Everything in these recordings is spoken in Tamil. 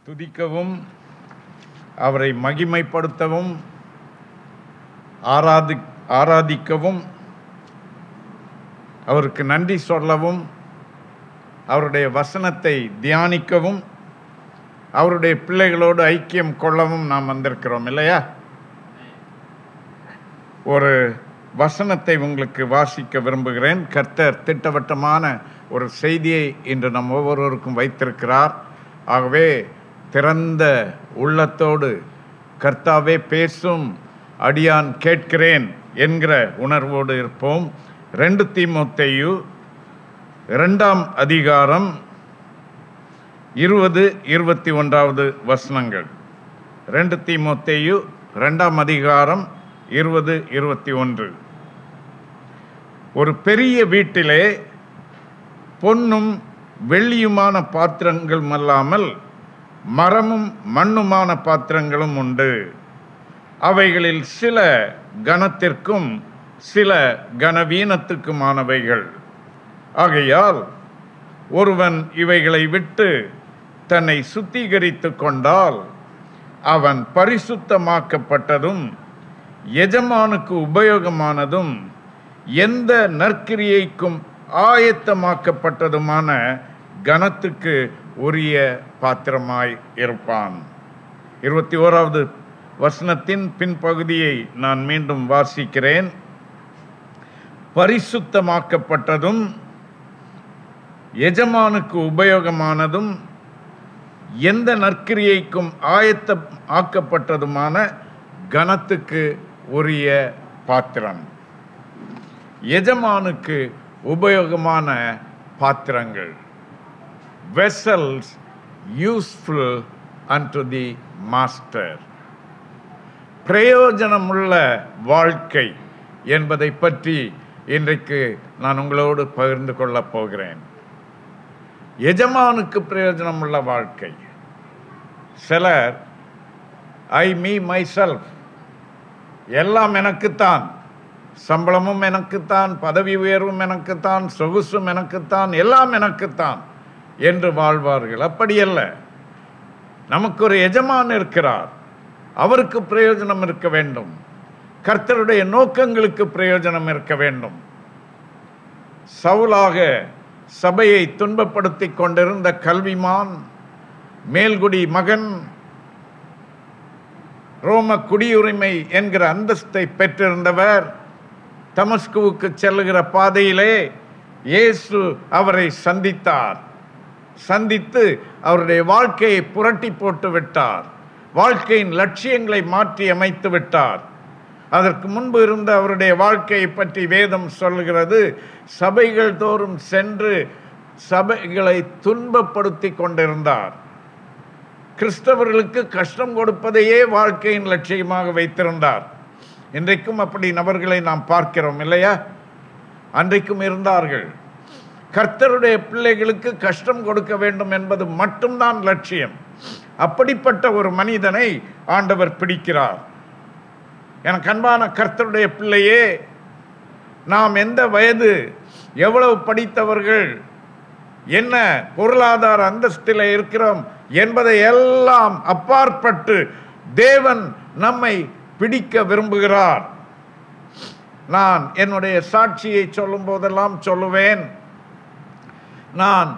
துதிக்கவும் அவரை மகிமைப்படுத்தவும் ஆராதிக்கவும் அவருக்கு நன்றி சொல்லவும் அவருடைய வசனத்தை தியானிக்கவும் அவருடைய பிள்ளைகளோடு ஐக்கியம் கொள்ளவும் நாம் வந்திருக்கிறோம் இல்லையா? ஒரு வசனத்தை உங்களுக்கு வாசிக்க விரும்புகிறேன். கர்த்தர் திட்டவட்டமான ஒரு செய்தியை இன்று நம் ஒவ்வொருவருக்கும் வைத்திருக்கிறார். ஆகவே திறந்த உள்ளத்தோடு கர்த்தாவே பேசும், அடியான் கேட்கிறேன் என்கிற உணர்வோடு இருப்போம். 2 தீமோத்தேயு 2ஆம் அதிகாரம் 20-21 வசனங்கள். 2 தீமோத்தேயு 2ஆம் அதிகாரம் 20-21. ஒரு பெரிய வீட்டிலே பொன்னும் வெள்ளியுமான பாத்திரங்களும் அல்லாமல் மரமும் மண்ணுமான பாத்திரங்களும் உண்டு. அவைகளில் சில கனத்திற்கும் சில கனவீனத்துக்குமானவைகள். ஆகையால் ஒருவன் இவைகளை விட்டு தன்னை சுத்திகரித்து கொண்டால் அவன் பரிசுத்தமாக்கப்பட்டதும் எஜமானுக்கு உபயோகமானதும் எந்த நற்கிரியைக்கும் ஆயத்தமாக்கப்பட்டதுமான கனத்துக்கு உரிய பாத்திரமாய் இருப்பான். 21வது வசனத்தின் பின்பகுதியை நான் மீண்டும் வாசிக்கிறேன். பரிசுத்தமாக்கப்பட்டதும் எஜமானுக்கு உபயோகமானதும் எந்த நற்கிரியைக்கும் ஆக்கப்பட்டதுமான கனத்துக்கு உரிய பாத்திரம். எஜமானுக்கு உபயோகமான பாத்திரங்கள். vessels useful unto the master. பிரயோஜனமுள்ள வாழ்க்கை என்பதை பற்றி இன்றைக்கு நான் உங்களோடு பகிர்ந்து கொள்ளப் போகிறேன். எஜமானுக்கு பிரயோஜனமுள்ள வாழ்க்கை. சிலர் மீ மைசெல்ஃப், எல்லாம் எனக்குத்தான், சம்பளமும் எனக்குத்தான், பதவி உயர்வும் எனக்குத்தான், சொகுசும் எனக்குத்தான், எல்லாம் எனக்குத்தான் என்று வாழ்வார்கள். அப்படியல்ல. நமக்கு ஒரு எஜமான் இருக்கிறார். அவருக்கு பிரயோஜனம் இருக்க வேண்டும். கர்த்தருடைய நோக்கங்களுக்கு பிரயோஜனம் இருக்க வேண்டும். சவுலாக சபையை துன்பப்படுத்தி கொண்டிருந்த கல்விமான், மேல்குடி மகன், ரோம குடியுரிமை என்கிற அந்தஸ்தை பெற்றிருந்தவர், தமஸ்குவுக்கு செல்லுகிற பாதையிலே இயேசு அவரை சந்தித்து அவருடைய வாழ்க்கையை புரட்டி போட்டு விட்டார். வாழ்க்கையின் லட்சியங்களை மாற்றி அமைத்து விட்டார். அதற்கு முன்பு இருந்த அவருடைய வாழ்க்கையை பற்றி வேதம் சொல்கிறது, சபைகள் தோறும் சென்று சபைகளை துன்பப்படுத்தி கொண்டிருந்தார். கிறிஸ்தவர்களுக்கு கஷ்டம் கொடுப்பதையே வாழ்க்கையின் லட்சியமாக வைத்திருந்தார். இன்றைக்கும் அப்படி நபர்களை நாம் பார்க்கிறோம் இல்லையா? அன்றைக்கும் இருந்தார்கள். கர்த்தருடைய பிள்ளைகளுக்கு கஷ்டம் கொடுக்க வேண்டும் என்பது மட்டும்தான் லட்சியம். அப்படிப்பட்ட ஒரு மனிதனை ஆண்டவர் பிடிக்கிறார். எனக்கு அன்பான கர்த்தருடைய பிள்ளையே, நாம் எந்த வயது, எவ்வளவு படித்தவர்கள், என்ன பொருளாதார அந்தஸ்தில் இருக்கிறோம் என்பதை எல்லாம் அப்பாற்பட்டு தேவன் நம்மை பிடிக்க விரும்புகிறார். நான் என்னுடைய சாட்சியை சொல்லும் போதெல்லாம் சொல்லுவேன், நான்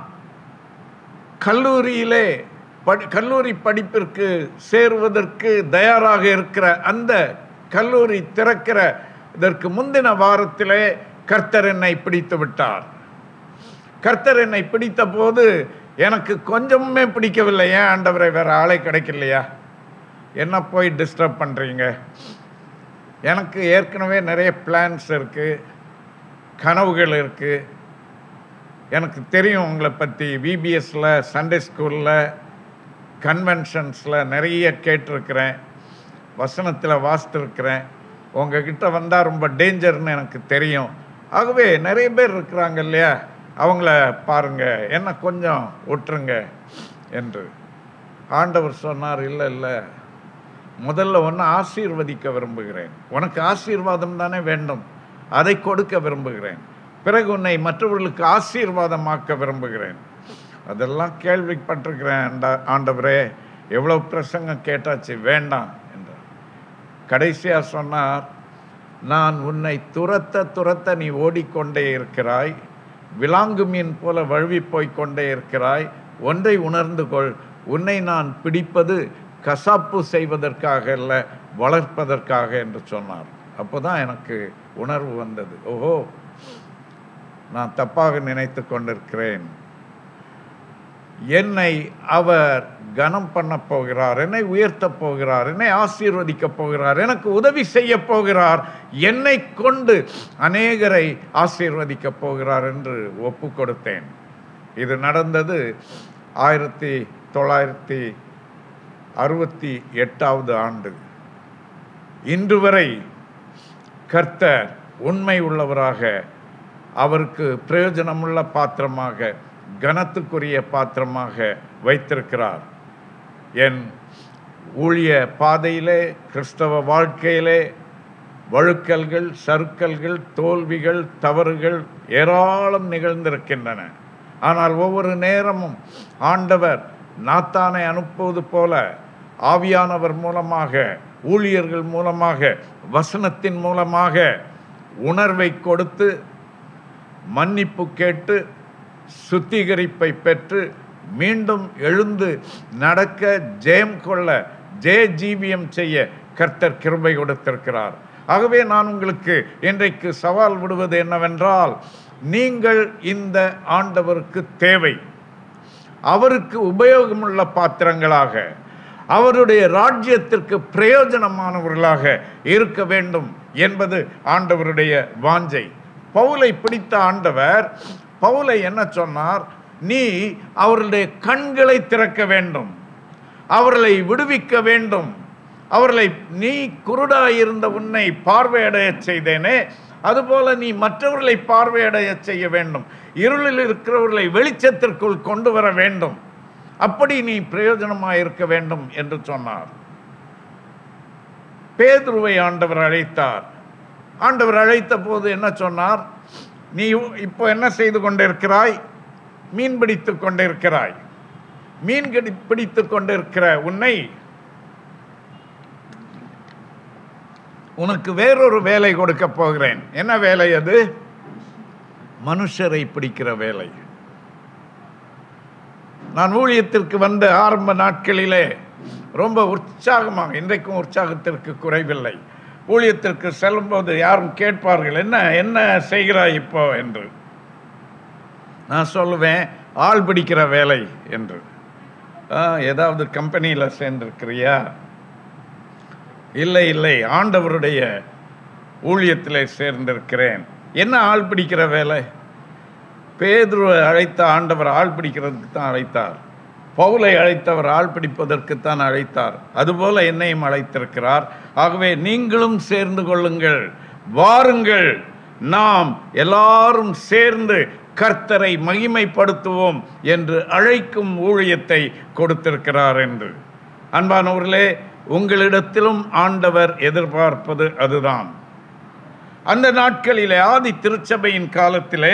கல்லூரி படிப்பிற்கு சேருவதற்கு தயாராக இருக்கிற அந்த கல்லூரி திறக்கிற இதற்கு முந்தின வாரத்திலே கர்த்தர் என்னை பிடித்து விட்டார். கர்த்தர் என்னை பிடித்த போது எனக்கு கொஞ்சமே பிடிக்கவில்லை. ஏன் ஆண்டவரை, வேற ஆளை கிடைக்கலையா? என்ன போய் டிஸ்டர்ப் பண்ணுறீங்க? எனக்கு ஏற்கனவே நிறைய பிளான்ஸ் இருக்குது, கனவுகள் இருக்குது. எனக்கு தெரியும் உங்களை பற்றி. விபிஎஸ்ல, சண்டே ஸ்கூலில், கன்வென்ஷன்ஸில் நிறைய கேட்டிருக்கிறேன், வசனத்தில் வாசித்திருக்கிறேன். உங்ககிட்ட வந்தால் ரொம்ப டேஞ்சர்னு எனக்கு தெரியும். ஆகவே நிறைய பேர் இருக்கிறாங்க இல்லையா, அவங்கள பாருங்க, என்ன கொஞ்சம் விட்டுருங்க என்று ஆண்டவர் சொன்னார். இல்லை, முதல்ல ஒன்று ஆசீர்வதிக்க விரும்புகிறேன். உனக்கு ஆசீர்வாதம் தானே வேண்டும், அதை கொடுக்க விரும்புகிறேன். பிறகு உன்னை மற்றவர்களுக்கு ஆசீர்வாதமாக்க விரும்புகிறேன். அதெல்லாம் கேள்விப்பட்டிருக்கிறேன் ஆண்டவரே, எவ்வளவு பிரசங்கம் கேட்டாச்சு, வேண்டாம் என்றார். கடைசியாக சொன்னார், நான் உன்னை துரத்த துரத்த நீ ஓடிக்கொண்டே இருக்கிறாய், விலாங்கு மீன் போல வழுவி போய்கொண்டே இருக்கிறாய். ஒன்றை உணர்ந்து கொள், உன்னை நான் பிடிப்பது கசாப்பு செய்வதற்காக அல்ல, வளர்ப்பதற்காக என்று சொன்னார். அப்போதான் எனக்கு உணர்வு வந்தது, ஓஹோ, நான் தப்பாக நினைத்து கொண்டிருக்கிறேன். என்னை அவர் கனம் பண்ண போகிறார், என்னை உயர்த்த போகிறார், என்னை ஆசீர்வதிக்க போகிறார், எனக்கு உதவி செய்ய போகிறார், என்னை கொண்டு அநேகரை ஆசீர்வதிக்க போகிறார் என்று ஒப்பு கொடுத்தேன். இது நடந்தது 1968 ஆண்டு. இன்று வரை கர்த்தர் உண்மை உள்ளவராக, அவருக்கு பிரயோஜனமுள்ள பாத்திரமாக, கனத்துக்குரிய பாத்திரமாக வைத்திருக்கிறார். என் ஊழிய பாதையிலே, கிறிஸ்தவ வாழ்க்கையிலே வழுக்கல்கள், சறுக்கல்கள், தோல்விகள், தவறுகள் ஏராளம் நிகழ்ந்திருக்கின்றன. ஆனால் ஒவ்வொரு நேரமும் ஆண்டவர் நாத்தானை அனுப்புவது போல ஆவியானவர் மூலமாக, ஊழியர்கள் மூலமாக, வசனத்தின் மூலமாக உணர்வை கொடுத்து, மன்னிப்பு கேட்டு, சுத்திகரிப்பை பெற்று, மீண்டும் எழுந்து நடக்க, ஜெயம் கொள்ள, ஜீவியம் செய்ய கர்த்தர் கிருபை கொடுத்திருக்கிறார். ஆகவே நான் உங்களுக்கு இன்றைக்கு சவால் விடுவது என்னவென்றால், நீங்கள் இந்த ஆண்டவருக்கு தேவை, அவருக்கு உபயோகமுள்ள பாத்திரங்களாக, அவருடைய ராஜ்யத்திற்கு பிரயோஜனமானவர்களாக இருக்க வேண்டும் என்பது ஆண்டவருடைய வாஞ்சை. பவுலை பிடித்த ஆண்டவர் பவுலை என்ன சொன்னார்? நீ அவர்களுடைய கண்களை திறக்க வேண்டும், அவர்களை விடுவிக்க வேண்டும். அவர்களை, நீ குருடாயிருந்த உன்னை பார்வையடைய செய்தேனே, அதுபோல நீ மற்றவர்களை பார்வையடைய செய்ய வேண்டும், இருளில் இருக்கிறவர்களை வெளிச்சத்திற்குள் கொண்டு வர வேண்டும், அப்படி நீ பிரயோஜனமாக இருக்க வேண்டும் என்று சொன்னார். பேதுருவை ஆண்டவர் அழைத்தார். ஆண்டவர் அழைத்த போது என்ன சொன்னார்? நீ இப்போ என்ன செய்து கொண்டிருக்கிறாய்? மீன் பிடித்து கொண்டிருக்கிறாய். மீன் பிடித்து கொண்டிருக்கிற உன்னை உனக்கு வேறொரு வேலை கொடுக்க போகிறேன். என்ன வேலை அது? மனுஷரை பிடிக்கிற வேலை. நான் ஊழியத்திற்கு வந்த ஆரம்ப நாட்களிலே ரொம்ப உற்சாகமாக, இன்றைக்கும் உற்சாகத்திற்கு குறைவில்லை, ஊழியத்திற்கு செல்லும்போது யாரும் கேட்பார்கள், என்ன என்ன செய்கிறாய் இப்போ என்று. நான் சொல்லுவேன், ஆள் பிடிக்கிற வேலை என்று. ஏதாவது கம்பெனியில் சேர்ந்திருக்கிறியா? இல்லை இல்லை, ஆண்டவருடைய ஊழியத்தில் சேர்ந்திருக்கிறேன். என்ன ஆள் பிடிக்கிற வேலை? பேதுருவை அழைத்த ஆண்டவர் ஆள் பிடிக்கிறதுக்கு தான் அழைத்தார். பவுலை அழைத்தவர் ஆள் பிடிப்பதற்குத்தான் அழைத்தார். அதுபோல என்னையும் அழைத்திருக்கிறார். ஆகவே நீங்களும் சேர்ந்து கொள்ளுங்கள், வாருங்கள், நாம் எல்லாரும் சேர்ந்து கர்த்தரை மகிமைப்படுத்துவோம் என்று அழைக்கும் ஊழியத்தை கொடுத்திருக்கிறார் என்று. அன்பானவர்களே, உங்களிடத்திலும் ஆண்டவர் எதிர்பார்ப்பது அதுதான். அந்த நாட்களிலே, ஆதி திருச்சபையின் காலத்திலே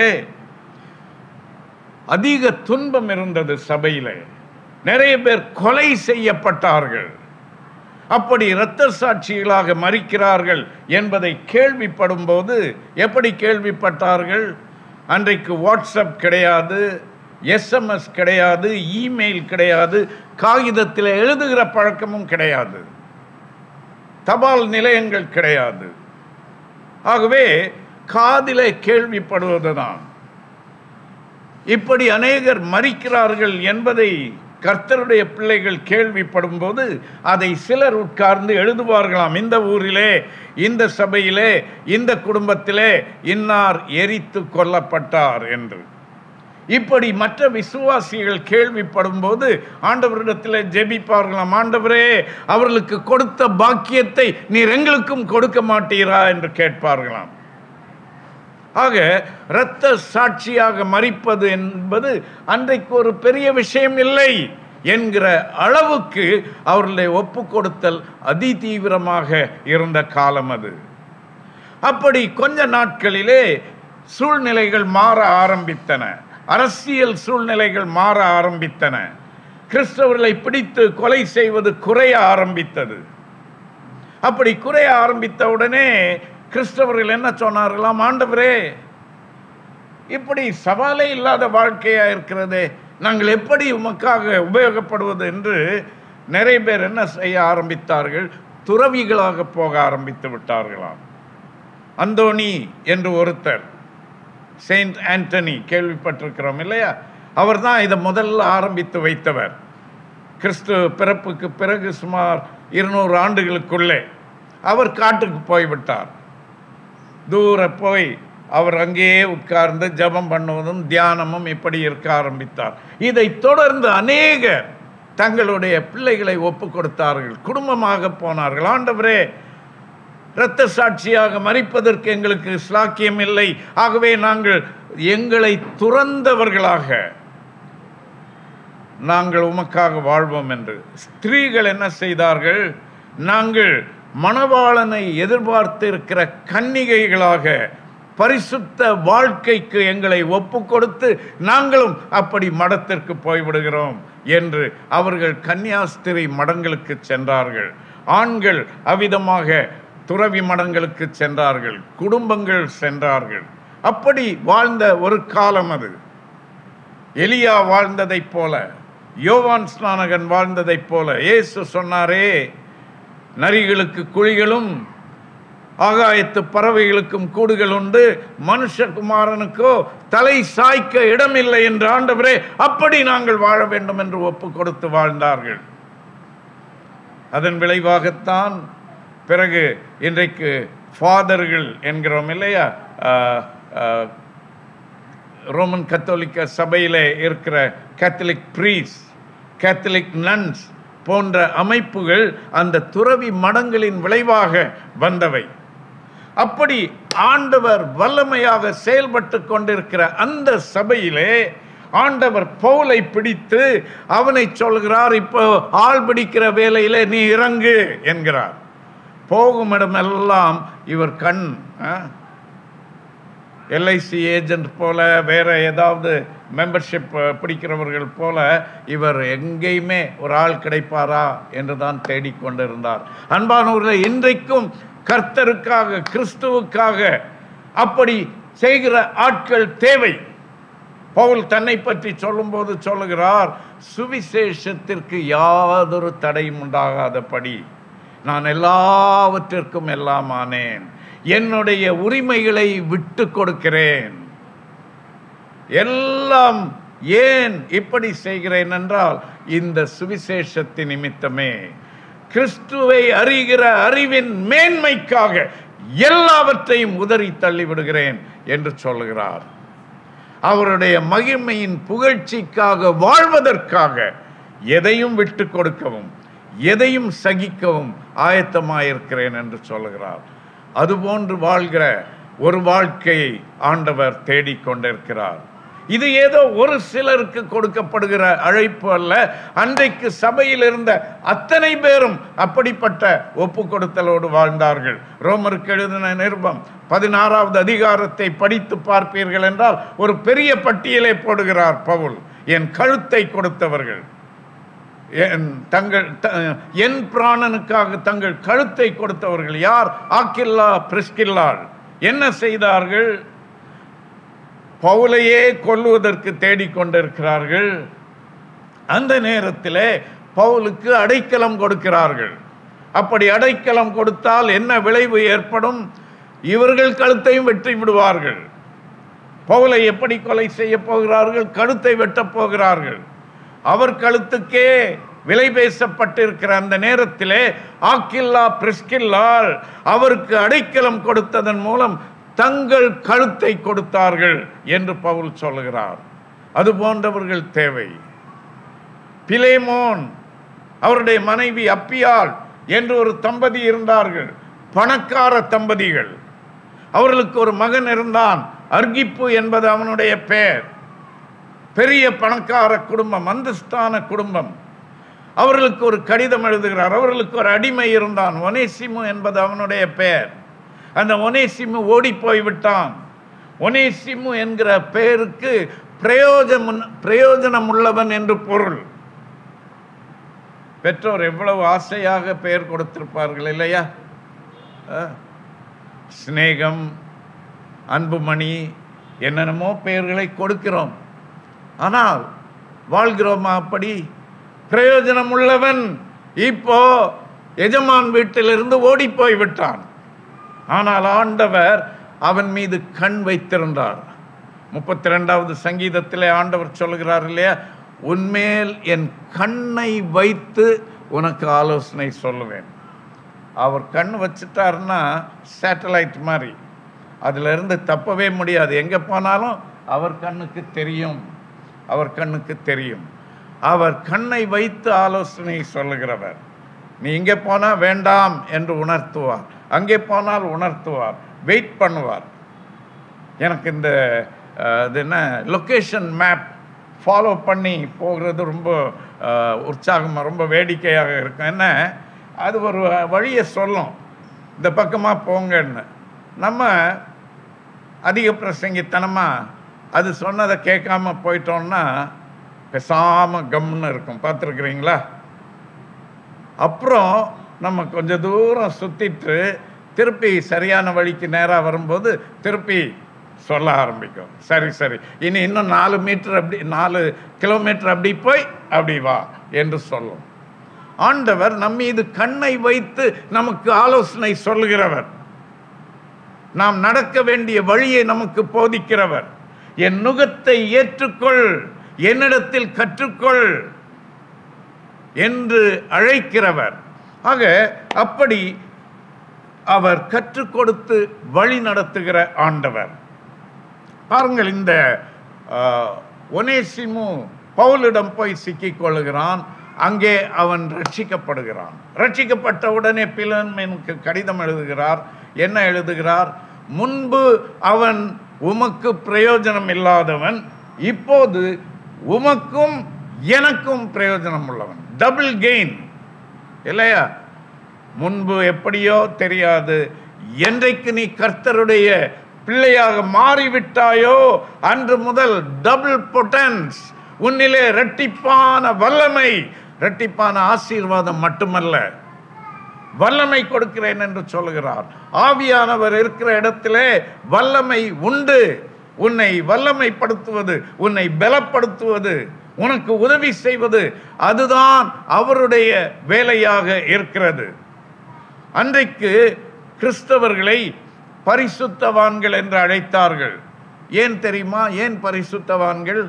அதிக துன்பம் இருந்தது. சபையிலே நிறைய பேர் கொலை செய்யப்பட்டார்கள். அப்படி இரத்த சாட்சிகளாக மரிக்கிறார்கள் என்பதை கேள்விப்படும் போது, எப்படி கேள்விப்பட்டார்கள்? அன்றைக்கு வாட்ஸ்அப் கிடையாது, எஸ்எம்எஸ் கிடையாது, இமெயில் கிடையாது, காகிதத்தில் எழுதுகிற பழக்கமும் கிடையாது, தபால் நிலையங்கள் கிடையாது. ஆகவே காதிலே கேள்விப்படுவதுதான். இப்படி அநேகர் மரிக்கிறார்கள் என்பதை கர்த்தருடைய பிள்ளைகள் கேள்விப்படும் போது அதை சிலர் உட்கார்ந்து எழுதுவார்களாம். இந்த ஊரிலே, இந்த சபையிலே, இந்த குடும்பத்திலே இன்னார் எரித்து கொல்லப்பட்டார் என்று. இப்படி மற்ற விசுவாசிகள் கேள்விப்படும் போது ஆண்டவரிடத்தில் ஜெபிப்பார்களாம், ஆண்டவரே, அவர்களுக்கு கொடுத்த பாக்கியத்தை நீர் எங்களுக்கும் கொடுக்க மாட்டீரா என்று கேட்பார்களாம். ஆக இரத்த சாட்சியாக மரிப்பது என்பது அன்றைக்கு ஒரு பெரிய விஷயம் இல்லை என்கிற அளவுக்கு அவர்களுடைய ஒப்பு கொடுத்தல் அதி தீவிரமாக இருந்த காலம் அது. அப்படி கொஞ்ச நாட்களிலே சூழ்நிலைகள் மாற ஆரம்பித்தன, அரசியல் சூழ்நிலைகள் மாற ஆரம்பித்தன. கிறிஸ்தவர்களை பிடித்து கொலை செய்வது குறைய ஆரம்பித்தது. அப்படி குறைய ஆரம்பித்த உடனே கிறிஸ்தவர்கள் என்ன சொன்னார்களாம், ஆண்டவரே, இப்படி சவாலே இல்லாத வாழ்க்கையா இருக்கிறதே, நாங்கள் எப்படி உமக்காக உபயோகப்படுவது என்று நிறைய பேர் என்ன செய்ய ஆரம்பித்தார்கள், துறவிகளாக போக ஆரம்பித்து விட்டார்களாம். அந்தோனி என்று ஒருத்தர், செயின்ட் ஆண்டனி கேள்விப்பட்டிருக்கிறோம் இல்லையா, அவர் தான் இதை முதல்ல ஆரம்பித்து வைத்தவர். கிறிஸ்து பிறப்புக்கு பிறகு சுமார் 200 ஆண்டுகளுக்குள்ளே அவர் காட்டுக்கு போய்விட்டார். தூர போய் அவர் அங்கேயே உட்கார்ந்து ஜபம் பண்ணுவதும் தியானமும் இப்படி இருக்க ஆரம்பித்தார். இதை தொடர்ந்து அநேகர் தங்களுடைய பிள்ளைகளை ஒப்பு கொடுத்தார்கள், குடும்பமாக போனார்கள். ஆண்டவரே, இரத்த சாட்சியாக மரிப்பதற்கு எங்களுக்கு ஸ்லாக்கியம் இல்லை, ஆகவே நாங்கள் எங்களை துறந்தவர்களாக நாங்கள் உமக்காக வாழ்வோம் என்று. ஸ்திரீகள் என்ன செய்தார்கள், நாங்கள் மணவாளனை எதிர்பார்த்து இருக்கிற கன்னிகைகளாக பரிசுத்த வாழ்க்கைக்கு எங்களை ஒப்பு கொடுத்து நாங்களும் அப்படி மடத்திற்கு போய்விடுகிறோம் என்று அவர்கள் கன்னியாஸ்திரி மடங்களுக்கு சென்றார்கள். ஆண்கள் அவ்விதமாக துறவி மடங்களுக்கு சென்றார்கள், குடும்பங்கள் சென்றார்கள். அப்படி வாழ்ந்த ஒரு காலம் அது. எலியா வாழ்ந்ததைப் போல, யோவான் ஸ்நானகன் வாழ்ந்ததைப் போல, இயேசு சொன்னாரே, நரிகளுக்கு குழிகளும் ஆகாயத்து பறவைகளுக்கும் கூடுகள் உண்டு, மனுஷகுமாரனுக்கோ தலை சாய்க்க இடமில்லை என்று. ஆண்டவரே, அப்படி நாங்கள் வாழ வேண்டும் என்று ஒப்பு கொடுத்து வாழ்ந்தார்கள். அதன் விளைவாகத்தான் பிறகு இன்றைக்கு ஃபாதர்கள் என்கிறோம் இல்லையா, ரோமன் கத்தோலிக்க சபையிலே இருக்கிற கேத்தலிக் பிரீஸ், கேத்தலிக் நன்ஸ் போன்ற அமைப்புகள் அந்த துறவி மடங்களின் விளைவாக வந்தவை. அப்படி ஆண்டவர் வல்லமையாக செயல்பட்டு கொண்டிருக்கிற அந்த சபையிலே ஆண்டவர் பவுலை பிடித்து அவனை சொல்கிறார், இப்போ ஆள் பிடிக்கிற வேலையிலே நீ இறங்கு என்கிறார். போகும் இடமெல்லாம் இவர் கண் எல்ஐசி ஏஜென்ட் போல, வேற ஏதாவது மெம்பர்ஷிப் பிடிக்கிறவர்கள் போல இவர் எங்கேயுமே ஒரு ஆள் கிடைப்பாரா என்று தான் தேடிக்கொண்டிருந்தார். அன்பானவர்களே, இன்றைக்கும் கர்த்தருக்காக, கிறிஸ்துவுக்காக அப்படி செய்கிற ஆட்கள் தேவை. பவுல் தன்னை பற்றி சொல்லும்போது சொல்லுகிறார், சுவிசேஷத்திற்கு யாதொரு தடையும் உண்டாகாதபடி நான் எல்லாவற்றிற்கும் எல்லாம் ஆனேன், என்னுடைய உரிமைகளை விட்டு கொடுக்கிறேன். எல்லாம் ஏன் இப்படி செய்கிறேன் என்றால், இந்த சுவிசேஷத்தின் நிமித்தமே, கிறிஸ்துவை அறிகிற அறிவின் மேன்மைக்காக எல்லாவற்றையும் உதறி தள்ளிவிடுகிறேன் என்று சொல்லுகிறார். அவருடைய மகிமையின் புகழ்ச்சிக்காக வாழ்வதற்காக எதையும் விட்டு கொடுக்கவும் எதையும் சகிக்கவும் ஆயத்தமாயிருக்கிறேன் என்று சொல்லுகிறார். அதுபோன்று வாழ்கிற ஒரு வாழ்க்கையை ஆண்டவர் தேடிக்கொண்டிருக்கிறார். இது ஏதோ ஒரு சிலருக்கு கொடுக்கப்படுகிற அழைப்பு அல்ல. அன்றைக்கு சபையில் இருந்த அத்தனை பேரும் அப்படிப்பட்ட ஒப்பு கொடுத்தலோடு வாழ்ந்தார்கள். ரோமருக்கு எழுதின நிருபம் 16வது அதிகாரத்தை படித்து பார்ப்பீர்கள் என்றால் ஒரு பெரிய பட்டியலை போடுகிறார் பவுல். என் கழுத்தை கொடுத்தவர்கள், என் பிராணனுக்காக தங்கள் கழுத்தை கொடுத்தவர்கள் யார்? ஆக்கில்லா, பிரிஸ்கில்லாள். என்ன செய்தார்கள்? பவுலையே கொல்லுவதற்கு தேடிக்கொண்டிருக்கிறார்கள். அந்த நேரத்தில் பவுலுக்கு அடைக்கலம் கொடுக்கிறார்கள். அப்படி அடைக்கலம் கொடுத்தால் என்ன விளைவு ஏற்படும்? இவர்கள் கழுத்தையும் வெட்டி விடுவார்கள். பவுலை எப்படி கொலை செய்ய போகிறார்கள்? கழுத்தை வெட்டப் போகிறார்கள். அவர் கழுத்துக்கே விலை பேசப்பட்டிருக்கிற அந்த நேரத்திலே ஆக்கில்லா, பிரிஸ்கில்லாள் அவருக்கு அடைக்கலம் கொடுத்ததன் மூலம் தங்கள் கழுத்தை கொடுத்தார்கள் என்று பவுல் சொல்லுகிறார். அது போன்றவர்கள் தேவை. பிலேமோன், அவருடைய மனைவி அப்பியாள் என்று ஒரு தம்பதி இருந்தார்கள், பணக்கார தம்பதிகள். அவர்களுக்கு ஒரு மகன் இருந்தான், அர்கிப்பு என்பது அவனுடைய பெயர். பெரிய பணக்கார குடும்பம், அந்தஸ்தான குடும்பம். அவர்களுக்கு ஒரு கடிதம் எழுதுகிறார். அவர்களுக்கு ஒரு அடிமை இருந்தான், ஒனேசிமு என்பது அவனுடைய பெயர். அந்த ஒனேசிமு ஓடி போய்விட்டான். ஒனேசிமு என்கிற பெயருக்கு பிரயோஜனம் உள்ளவன் என்று பொருள். பெற்றோர் எவ்வளவு ஆசையாக பெயர் கொடுத்திருப்பார்கள் இல்லையா? சிநேகம், அன்புமணி, என்னென்னமோ பெயர்களை கொடுக்கிறோம். ஆனால் வாழ்கிறோமா அப்படி? பிரயோஜனம் உள்ளவன் இப்போ எஜமான் வீட்டிலிருந்து ஓடி போய் விட்டான். ஆனால் ஆண்டவர் அவன் மீது கண் வைத்திருந்தார். 32வது சங்கீதத்திலே ஆண்டவர் சொல்கிறார் இல்லையா, உன்மேல் என் கண்ணை வைத்து உனக்கு ஆலோசனை சொல்லுவேன். அவர் கண் வச்சுட்டாருன்னா சேட்டலைட் மாதிரி, அதுல இருந்து தப்பவே முடியாது. எங்கே போனாலும் அவர் கண்ணுக்கு தெரியும், அவர் கண்ணுக்கு தெரியும். அவர் கண்ணை வைத்து ஆலோசனை சொல்லுகிறவர். நீ இங்கே போனால் வேண்டாம் என்று உணர்த்துவார், அங்கே போனால் உணர்த்துவார், வெயிட் பண்ணுவார். எனக்கு இந்த இது என்ன லொக்கேஷன் மேப் ஃபாலோ பண்ணி போகிறது ரொம்ப உற்சாகமாக, ரொம்ப வேடிக்கையாக இருக்கும். என்ன, அது ஒரு வழியை சொல்லும், இந்த பக்கமாக போங்கன்னு. நம்ம அதிக பிரசங்கித்தனமாக அது சொன்னதை கேட்காம போயிட்டோம்னா பேசாமல் கம்னு இருக்கும். பார்த்துருக்குறீங்களா? அப்புறம் நம்ம கொஞ்சம் தூரம் சுற்றிட்டு திருப்பி சரியான வழிக்கு நேராக வரும்போது திருப்பி சொல்ல ஆரம்பிக்கும். சரி சரி, இனி இன்னும் 4 மீட்டர் அப்படி 4 கிலோமீட்டர் அப்படி போய் அப்படி வா என்று சொல்லும். ஆண்டவர் நம்மீது கண்ணை வைத்து நமக்கு ஆலோசனை சொல்லுகிறவர், நாம் நடக்க வேண்டிய வழியை நமக்கு போதிக்கிறவர். என் நுகத்தை ஏற்றுக்கொள், என்னிடத்தில் கற்றுக்கொள் என்று அழைக்கிறவர். ஆக அப்படி அவர் கற்றுக் கொடுத்து வழி நடத்துகிற ஆண்டவர். பாருங்கள், இந்த ஒனேசிமு பவுலிடம் போய் சிக்கிக் கொள்ளுகிறான். அங்கே அவன் ரட்சிக்கப்படுகிறான். ரட்சிக்கப்பட்ட உடனே பிலோமேனுக்கு கடிதம் எழுதுகிறார். என்ன எழுதுகிறார்? முன்பு அவன் உமக்கு பிரயோஜனம் இல்லாதவன், இப்போது உமக்கும் எனக்கும் பிரயோஜனம் உள்ளவன். டபுள் கெயின் இல்லையா? முன்பு எப்படியோ தெரியாது, என்றைக்கு நீ கர்த்தருடைய பிள்ளையாக மாறிவிட்டாயோ அன்று முதல் டபுள் பொட்டன்ஸ், உன்னிலே இரட்டிப்பான வல்லமை, இரட்டிப்பான ஆசீர்வாதம் மட்டுமல்ல, வல்லமை கொடுக்கிறேன் என்று சொல்லுகிறார். ஆவியானவர் இருக்கிற இடத்திலே வல்லமை உண்டு. உன்னை வல்லமைப்படுத்துவது, உன்னை பலப்படுத்துவது, உனக்கு உதவி செய்வது, அதுதான் அவருடைய வேலையாக இருக்கிறது. அன்றைக்கு கிறிஸ்தவர்களை பரிசுத்தவான்கள் என்று அழைத்தார்கள். ஏன் தெரியுமா? ஏன் பரிசுத்தவான்கள்?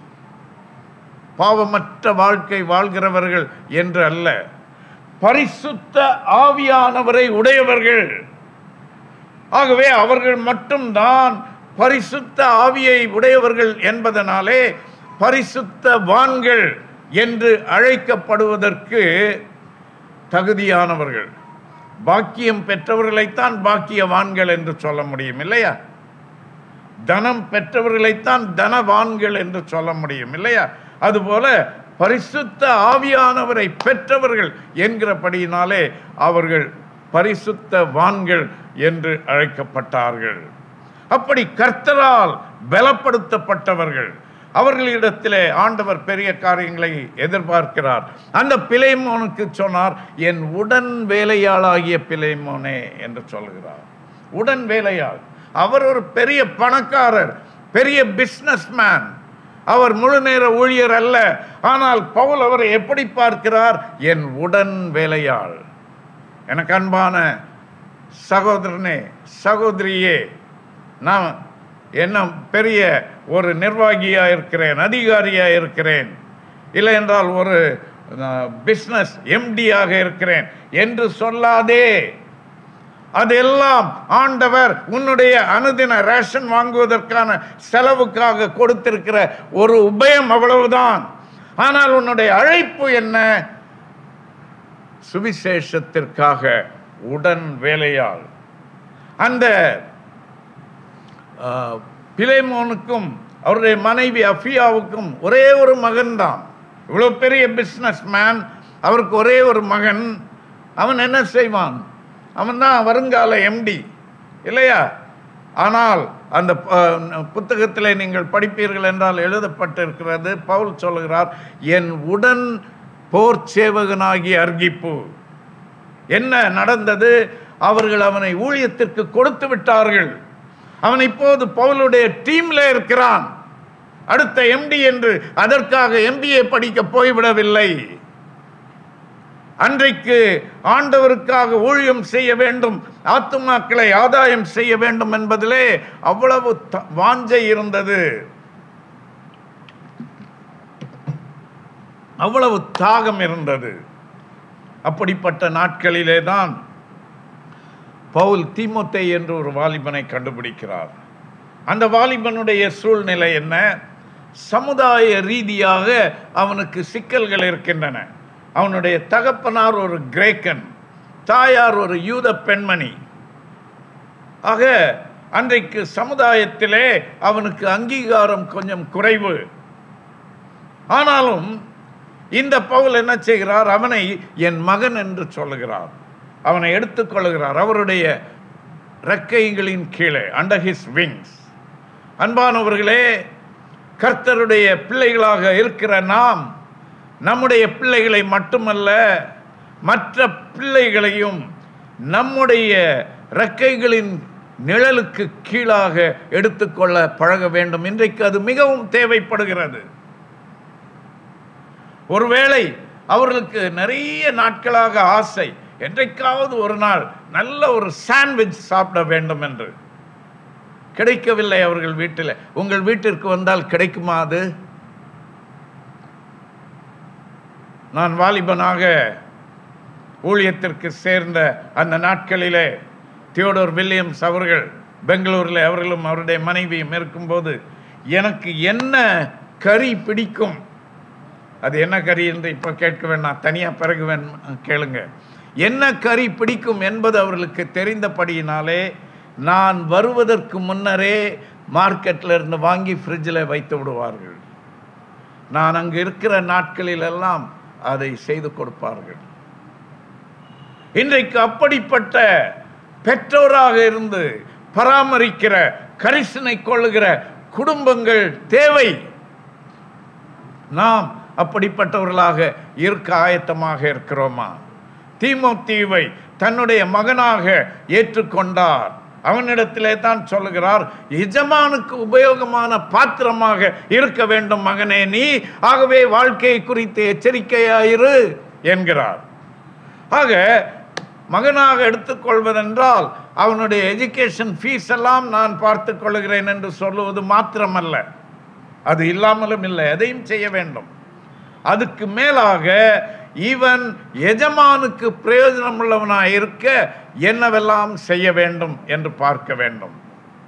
பாவமற்ற வாழ்க்கை வாழ்கிறவர்கள் என்று அல்ல, பரிசுத்த ஆவியானவரை உடையவர்கள். ஆகவே அவர்கள் மட்டும்தான் பரிசுத்த ஆவியை உடையவர்கள் என்பதனாலே பரிசுத்தவான்கள் என்று அழைக்கப்படுவதற்கு தகுதியானவர்கள். பாக்கியம் பெற்றவர்களைத்தான் பாக்கியவான்கள் என்று சொல்ல முடியும் இல்லையா? தனம் பெற்றவர்களைத்தான் தனவான்கள் என்று சொல்ல முடியும் இல்லையா? அதுபோல பரிசுத்த ஆவியானவரை பெற்றவர்கள் என்கிறபடியினாலே அவர்கள் பரிசுத்தவான்கள் என்று அழைக்கப்பட்டார்கள். அப்படி கர்த்தரால் பலப்படுத்தப்பட்டவர்கள், அவர்களிடத்திலே ஆண்டவர் பெரிய காரியங்களை எதிர்பார்க்கிறார். அந்த பிலேமோனுக்கு சொன்னார், என் உடன் வேலையாளாகிய பிலேமோனே என்று சொல்கிறார். உடன் வேலையாள். அவர் ஒரு பெரிய பணக்காரர், பெரிய பிசினஸ் மேன். அவர் முழு நேர ஊழியர் அல்ல. ஆனால் பவுல் அவரை எப்படி பார்க்கிறார்? என் உடன் வேலையாள். எனக்கு அன்பான சகோதரனே, சகோதரியே, நான் என்ன பெரிய ஒரு நிர்வாகியாக இருக்கிறேன், அதிகாரியாக இருக்கிறேன், இல்லை என்றால் ஒரு பிஸ்னஸ் எம்டியாக இருக்கிறேன் என்று சொல்லாதே. அதெல்லாம் ஆண்டவர் உன்னுடைய அனுதின ரேஷன் வாங்குவதற்கான செலவுக்காக கொடுத்திருக்கிற ஒரு உபயம், அவ்வளவுதான். ஆனால் உன்னுடைய அழைப்பு என்ன? சுவிசேஷத்திற்காக உடன் வேலையாள். அந்த பிலேமோனுக்கும் அவருடைய மனைவி அஃபியாவுக்கும் ஒரே ஒரு மகன்தான். இவ்வளோ பெரிய பிஸ்னஸ் மேன், அவருக்கு ஒரே ஒரு மகன். அவன் என்ன செய்வான்? அவன் தான் வருங்கால எம்டி இல்லையா? ஆனால் அந்த புத்தகத்திலே நீங்கள் படிப்பீர்கள் என்றால் எழுதப்பட்டிருக்கிறது. பவுல் சொல்லுகிறார், என் உடன் போர் சேவகனாகிய அர்கிப்பு. என்ன நடந்தது? அவர்கள் அவனை ஊழியத்திற்கு கொடுத்து விட்டார்கள். அவன் இப்போது பவுலுடைய டீம்ல இருக்கிறான். அடுத்த எம்டி என்று அதற்காக MBA படிக்க போய்விடவில்லை. அன்றைக்கு ஆண்டவருக்காக ஊழியம் செய்ய வேண்டும், ஆத்துமாக்களை ஆதாயம் செய்ய வேண்டும் என்பதிலே அவ்வளவு வாஞ்சை இருந்தது, அவ்வளவு தாகம் இருந்தது. அப்படிப்பட்ட நாட்களிலே தான் பவுல் தீமோத்தேயு என்று ஒரு வாலிபனை கண்டுபிடிக்கிறார். அந்த வாலிபனுடைய சூழ்நிலை என்ன? சமுதாய ரீதியாக அவனுக்கு சிக்கல்கள் இருக்கின்றன. அவனுடைய தகப்பனார் ஒரு கிரேக்கன், தாயார் ஒரு யூத பெண்மணி. ஆக அன்றைக்கு சமுதாயத்திலே அவனுக்கு அங்கீகாரம் கொஞ்சம் குறைவு. ஆனாலும் இந்த பவுல் என்ன செய்கிறார்? அவனை என் மகன் என்று சொல்லுகிறார். அவனை எடுத்துக்கொள்கிறார் அவருடைய ரெக்கைகளின் கீழே, அண்டர் ஹிஸ் விங்ஸ். அன்பானவர்களே, கர்த்தருடைய பிள்ளைகளாக இருக்கிற நாம் நம்முடைய பிள்ளைகளை மட்டுமல்ல, மற்ற பிள்ளைகளையும் நம்முடைய ரெக்கைகளின் நிழலுக்கு கீழாக எடுத்துக்கொள்ள பழக வேண்டும். இன்றைக்கு அது மிகவும் தேவைப்படுகிறது. ஒருவேளை அவர்களுக்கு நிறைய நாட்களாக ஆசை, என்றைக்காவது ஒரு நாள் நல்ல ஒரு சாண்ட்விச் சாப்பிட வேண்டும் என்று. கிடைக்கவில்லை அவர்கள் வீட்டில். உங்கள் வீட்டிற்கு வந்தால் கிடைக்குமா அது? நான் வாலிபனாக ஊழியத்திற்கு சேர்ந்த அந்த நாட்களிலே தியோடோர் வில்லியம்ஸ் அவர்கள் பெங்களூரில் அவர்களும் அவருடைய மனைவியும் இருக்கும்போது எனக்கு என்ன கறி பிடிக்கும், அது என்ன கறி என்று இப்போ கேட்க வேண்டாம், தனியாக பிறகு கேளுங்க. என்ன கறி பிடிக்கும் என்பது அவர்களுக்கு தெரிந்தபடியினாலே நான் வருவதற்கு முன்னரே மார்க்கெட்டில் இருந்து வாங்கி ஃப்ரிட்ஜில் வைத்து விடுவார்கள். நான் அங்கு இருக்கிற நாட்களிலெல்லாம் அதை செய்து கொடுப்பார்கள். இன்றைக்கு அப்படிப்பட்ட பெற்றோராக இருந்து பராமரிக்கிற, கரிசனை கொள்ளுகிற குடும்பங்கள் தேவை. நாம் அப்படிப்பட்டவர்களாக இருக்க ஆயத்தமாக இருக்கிறோமா? தீமோத்தேயுவை தன்னுடைய மகனாக ஏற்றுக்கொண்டார். அவனிடத்திலே தான் சொல்லுகிறார், எஜமானுக்கு உபயோகமான பாத்திரமாக இருக்க வேண்டும் மகனே நீ, ஆகவே வாழ்க்கையை குறித்து எச்சரிக்கையாயிரு என்கிறார். ஆக மகனாக எடுத்துக்கொள்வதென்றால் அவனுடைய எஜுகேஷன் ஃபீஸ் எல்லாம் நான் பார்த்து கொள்கிறேன் என்று சொல்லுவது மாத்திரமல்ல, அது இல்லாமலும் இல்லை, எதையும் செய்ய வேண்டும். அதுக்கு மேலாக இவன் எஜமானுக்கு பிரயோஜனம் உள்ளவனாக இருக்க என்னவெல்லாம் செய்ய வேண்டும் என்று பார்க்க வேண்டும்.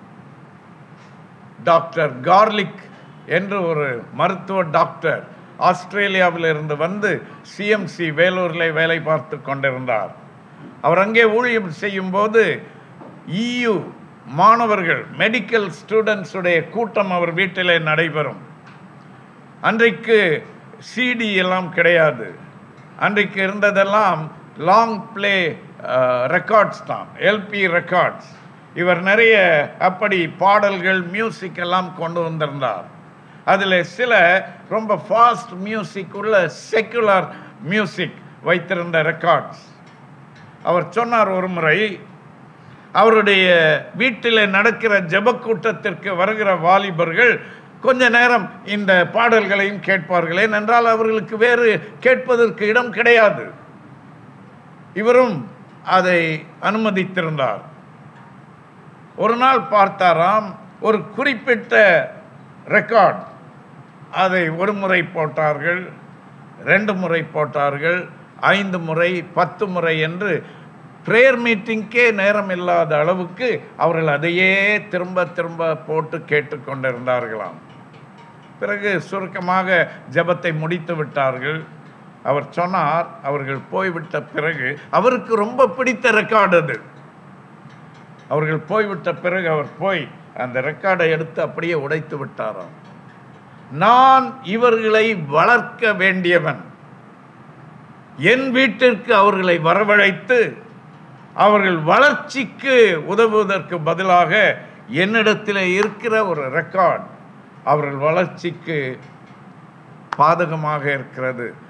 டாக்டர் கார்லிக் என்று ஒரு மருத்துவ டாக்டர் ஆஸ்திரேலியாவில் இருந்து வந்து CMC வேலூரில் வேலை பார்த்து கொண்டிருந்தார். அவர் அங்கே ஊழியம் செய்யும் போது EU மாணவர்கள், மெடிக்கல் ஸ்டூடெண்ட்ஸ் உடைய கூட்டம் அவர் வீட்டிலே நடைபெறும். அன்றைக்கு CD எல்லாம் கிடையாது. அன்றைக்கு இருந்ததெல்லாம் லாங் பிளே ரெக்கார்ட்ஸ் தான், LP ரெக்கார்ட்ஸ். இவர் நிறைய அப்படி பாடல்கள், மியூசிக் எல்லாம் கொண்டு வந்திருந்தார். அதில் சில ரொம்ப ஃபாஸ்ட் மியூசிக் உள்ள செக்குலர் மியூசிக் வைத்திருந்த ரெக்கார்ட்ஸ். அவர் சொன்னார், ஒரு முறை அவருடைய வீட்டில் நடக்கிற ஜெபக்கூட்டத்திற்கு வருகிற வாலிபர்கள் கொஞ்ச நேரம் இந்த பாடல்களையும் கேட்பார்கள். ஏனென்றால் அவர்களுக்கு வேறு கேட்பதற்கு இடம் கிடையாது. இவரும் அதை அனுமதித்திருந்தார். ஒரு நாள் பார்த்தாராம், ஒரு குறிப்பிட்ட ரெக்கார்ட், அதை ஒரு முறை போட்டார்கள், 2 முறை போட்டார்கள், 5 முறை, 10 முறை என்று ப்ரேயர் மீட்டிங்கே நேரம் இல்லாத அளவுக்கு அவர்கள் அதையே திரும்ப திரும்ப போட்டு கேட்டுக்கொண்டிருந்தார்களாம். பிறகு சுருக்கமாக ஜெபத்தை முடித்து விட்டார்கள். அவர் சொன்னார், அவர்கள் போய்விட்ட பிறகு, அவருக்கு ரொம்ப பிடித்த ரெக்கார்டு அது. அவர்கள் போய்விட்ட பிறகு அவர் போய் அந்த ரெக்கார்டை எடுத்து அப்படியே உடைத்து விட்டாராம். நான் இவர்களை வளர்க்க வேண்டியவன், என் வீட்டிற்கு அவர்களை வரவழைத்து அவர்கள் வளர்ச்சிக்கு உதவுவதற்கு பதிலாக என்னிடத்தில் இருக்கிற ஒரு ரெக்கார்ட் அவர்கள் வளர்ச்சிக்கு பாதகமாக இருக்கிறது,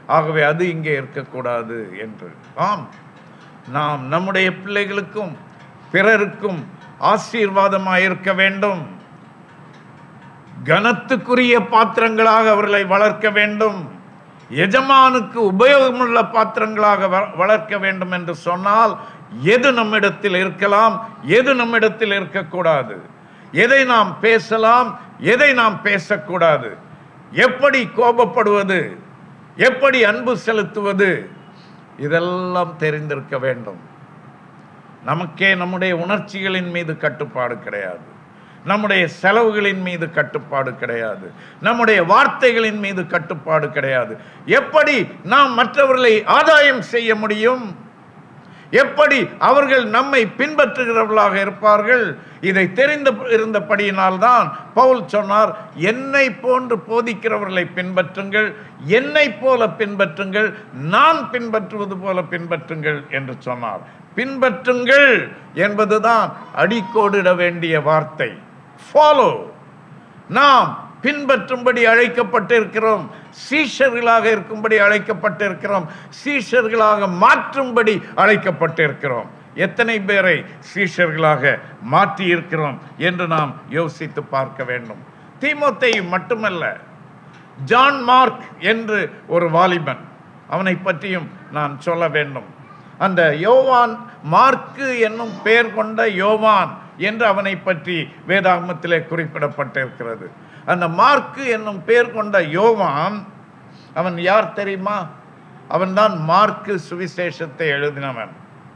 ஆகவே அது இங்கே இருக்கக்கூடாது என்று. ஆம், நாம் நம்முடைய பிள்ளைகளுக்கும் பிறருக்கும் ஆசீர்வாதமாக இருக்க வேண்டும். கனத்துக்குரிய பாத்திரங்களாக அவர்களை வளர்க்க வேண்டும். எஜமானுக்கு உபயோகமுள்ள பாத்திரங்களாக வளர்க்க வேண்டும் என்று சொன்னால் எது நம்மிடத்தில் இருக்கலாம், எது நம்மிடத்தில் இருக்கக்கூடாது, எதை நாம் பேசலாம், எதை நாம் பேசக்கூடாது, எப்படி கோபப்படுவது, எப்படி அன்பு செலுத்துவது, இதெல்லாம் தெரிந்திருக்க வேண்டும். நமக்கே நம்முடைய உணர்ச்சிகளின் மீது கட்டுப்பாடு கிடையாது, நம்முடைய செலவுகளின் மீது கட்டுப்பாடு கிடையாது, நம்முடைய வார்த்தைகளின் மீது கட்டுப்பாடு கிடையாது. எப்படி நாம் மற்றவர்களை ஆதாயம் செய்ய முடியும்? எப்படி அவர்கள் நம்மை பின்பற்றுகிறவர்களாக இருப்பார்கள்? இதை தெரிந்து இருந்தபடியினால்தான் பவுல் சொன்னார், என்னை போன்று போதிக்கிறவர்களை பின்பற்றுங்கள், என்னை போல பின்பற்றுங்கள், நான் பின்பற்றுவது போல பின்பற்றுங்கள் என்று சொன்னார். பின்பற்றுங்கள் என்பதுதான் அடிக்கோடிட வேண்டிய வார்த்தை. ஃபாலோ. நாம் பின்பற்றும்படி அழைக்கப்பட்டிருக்கிறோம், சீஷர்களாக இருக்கும்படி அழைக்கப்பட்டிருக்கிறோம், சீஷர்களாக மாற்றும்படி அழைக்கப்பட்டிருக்கிறோம். எத்தனை பேரை சீஷர்களாக மாற்றி இருக்கிறோம் என்று நாம் யோசித்து பார்க்க வேண்டும். தீமோத்தேயு மட்டுமல்ல, ஜான் மார்க் என்று ஒரு வாலிபன், அவனை பற்றியும் நான் சொல்ல வேண்டும். அந்த யோவான், மார்க்கு என்னும் பெயர் கொண்ட யோவான் என்று அவனை பற்றி வேதாகமத்திலே குறிப்பிடப்பட்டிருக்கிறது. அந்த மார்க்கு என்னும் பெயர் கொண்ட யோவான், அவன் யார் தெரியுமா? அவன்தான் மார்க்கு சுவிசேஷத்தை எழுதினவன்.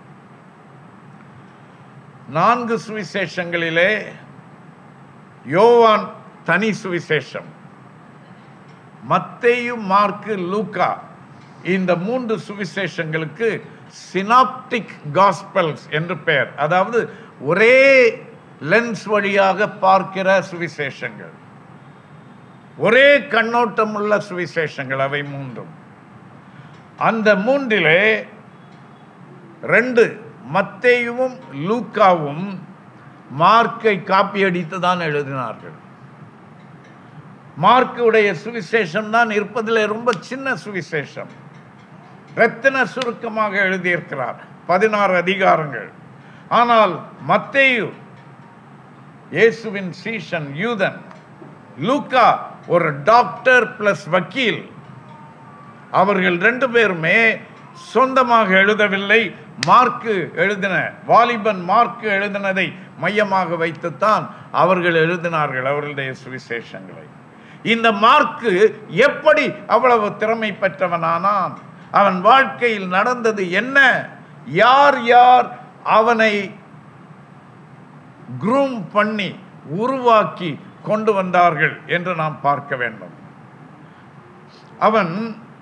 4 சுவிசேஷங்களிலே யோவான் தனி சுவிசேஷம். மத்தேயு, மார்க்கு, லூக்கா, இந்த 3 சுவிசேஷங்களுக்கு சினாப்டிக் காஸ்பல்ஸ் என்று பெயர். அதாவது ஒரே லென்ஸ் வழியாக பார்க்கிற சுவிசேஷங்கள், ஒரே கண்ணோட்டம் உள்ள சுவிசேஷங்கள் அவை 3. அந்த 3லே 2, மத்தேயுவும் லூக்காவும் மார்க்கை காப்பி அடித்து தான் எழுதினார்கள். மார்க்குடைய சுவிசேஷம் தான் இருப்பதிலே ரொம்ப சின்ன சுவிசேஷம். ரத்தின சுருக்கமாக எழுதியிருக்கிறார், 16 அதிகாரங்கள். ஆனால் மத்தேயு இயேசுவின் சீஷன், யூதன். லூக்கா ஒரு டாக்டர் பிளஸ் வக்கீல். அவர்கள் 2 பேருமே சொந்தமாக எழுதவில்லை. மார்க்கு எழுதின, வாலிபன் மார்க்கு எழுதினதை மையமாக வைத்துத்தான் அவர்கள் எழுதினார்கள் அவர்களுடைய சுவிசேஷங்களை. இந்த மார்க்கு எப்படி அவ்வளவு திறமை பெற்றவனானான்? அவன் வாழ்க்கையில் நடந்தது என்ன? யார் யார் அவனை க்ரூம் பண்ணி உருவாக்கி கொண்டு வந்தார்கள் என்று நாம் பார்க்க வேண்டும். அவன்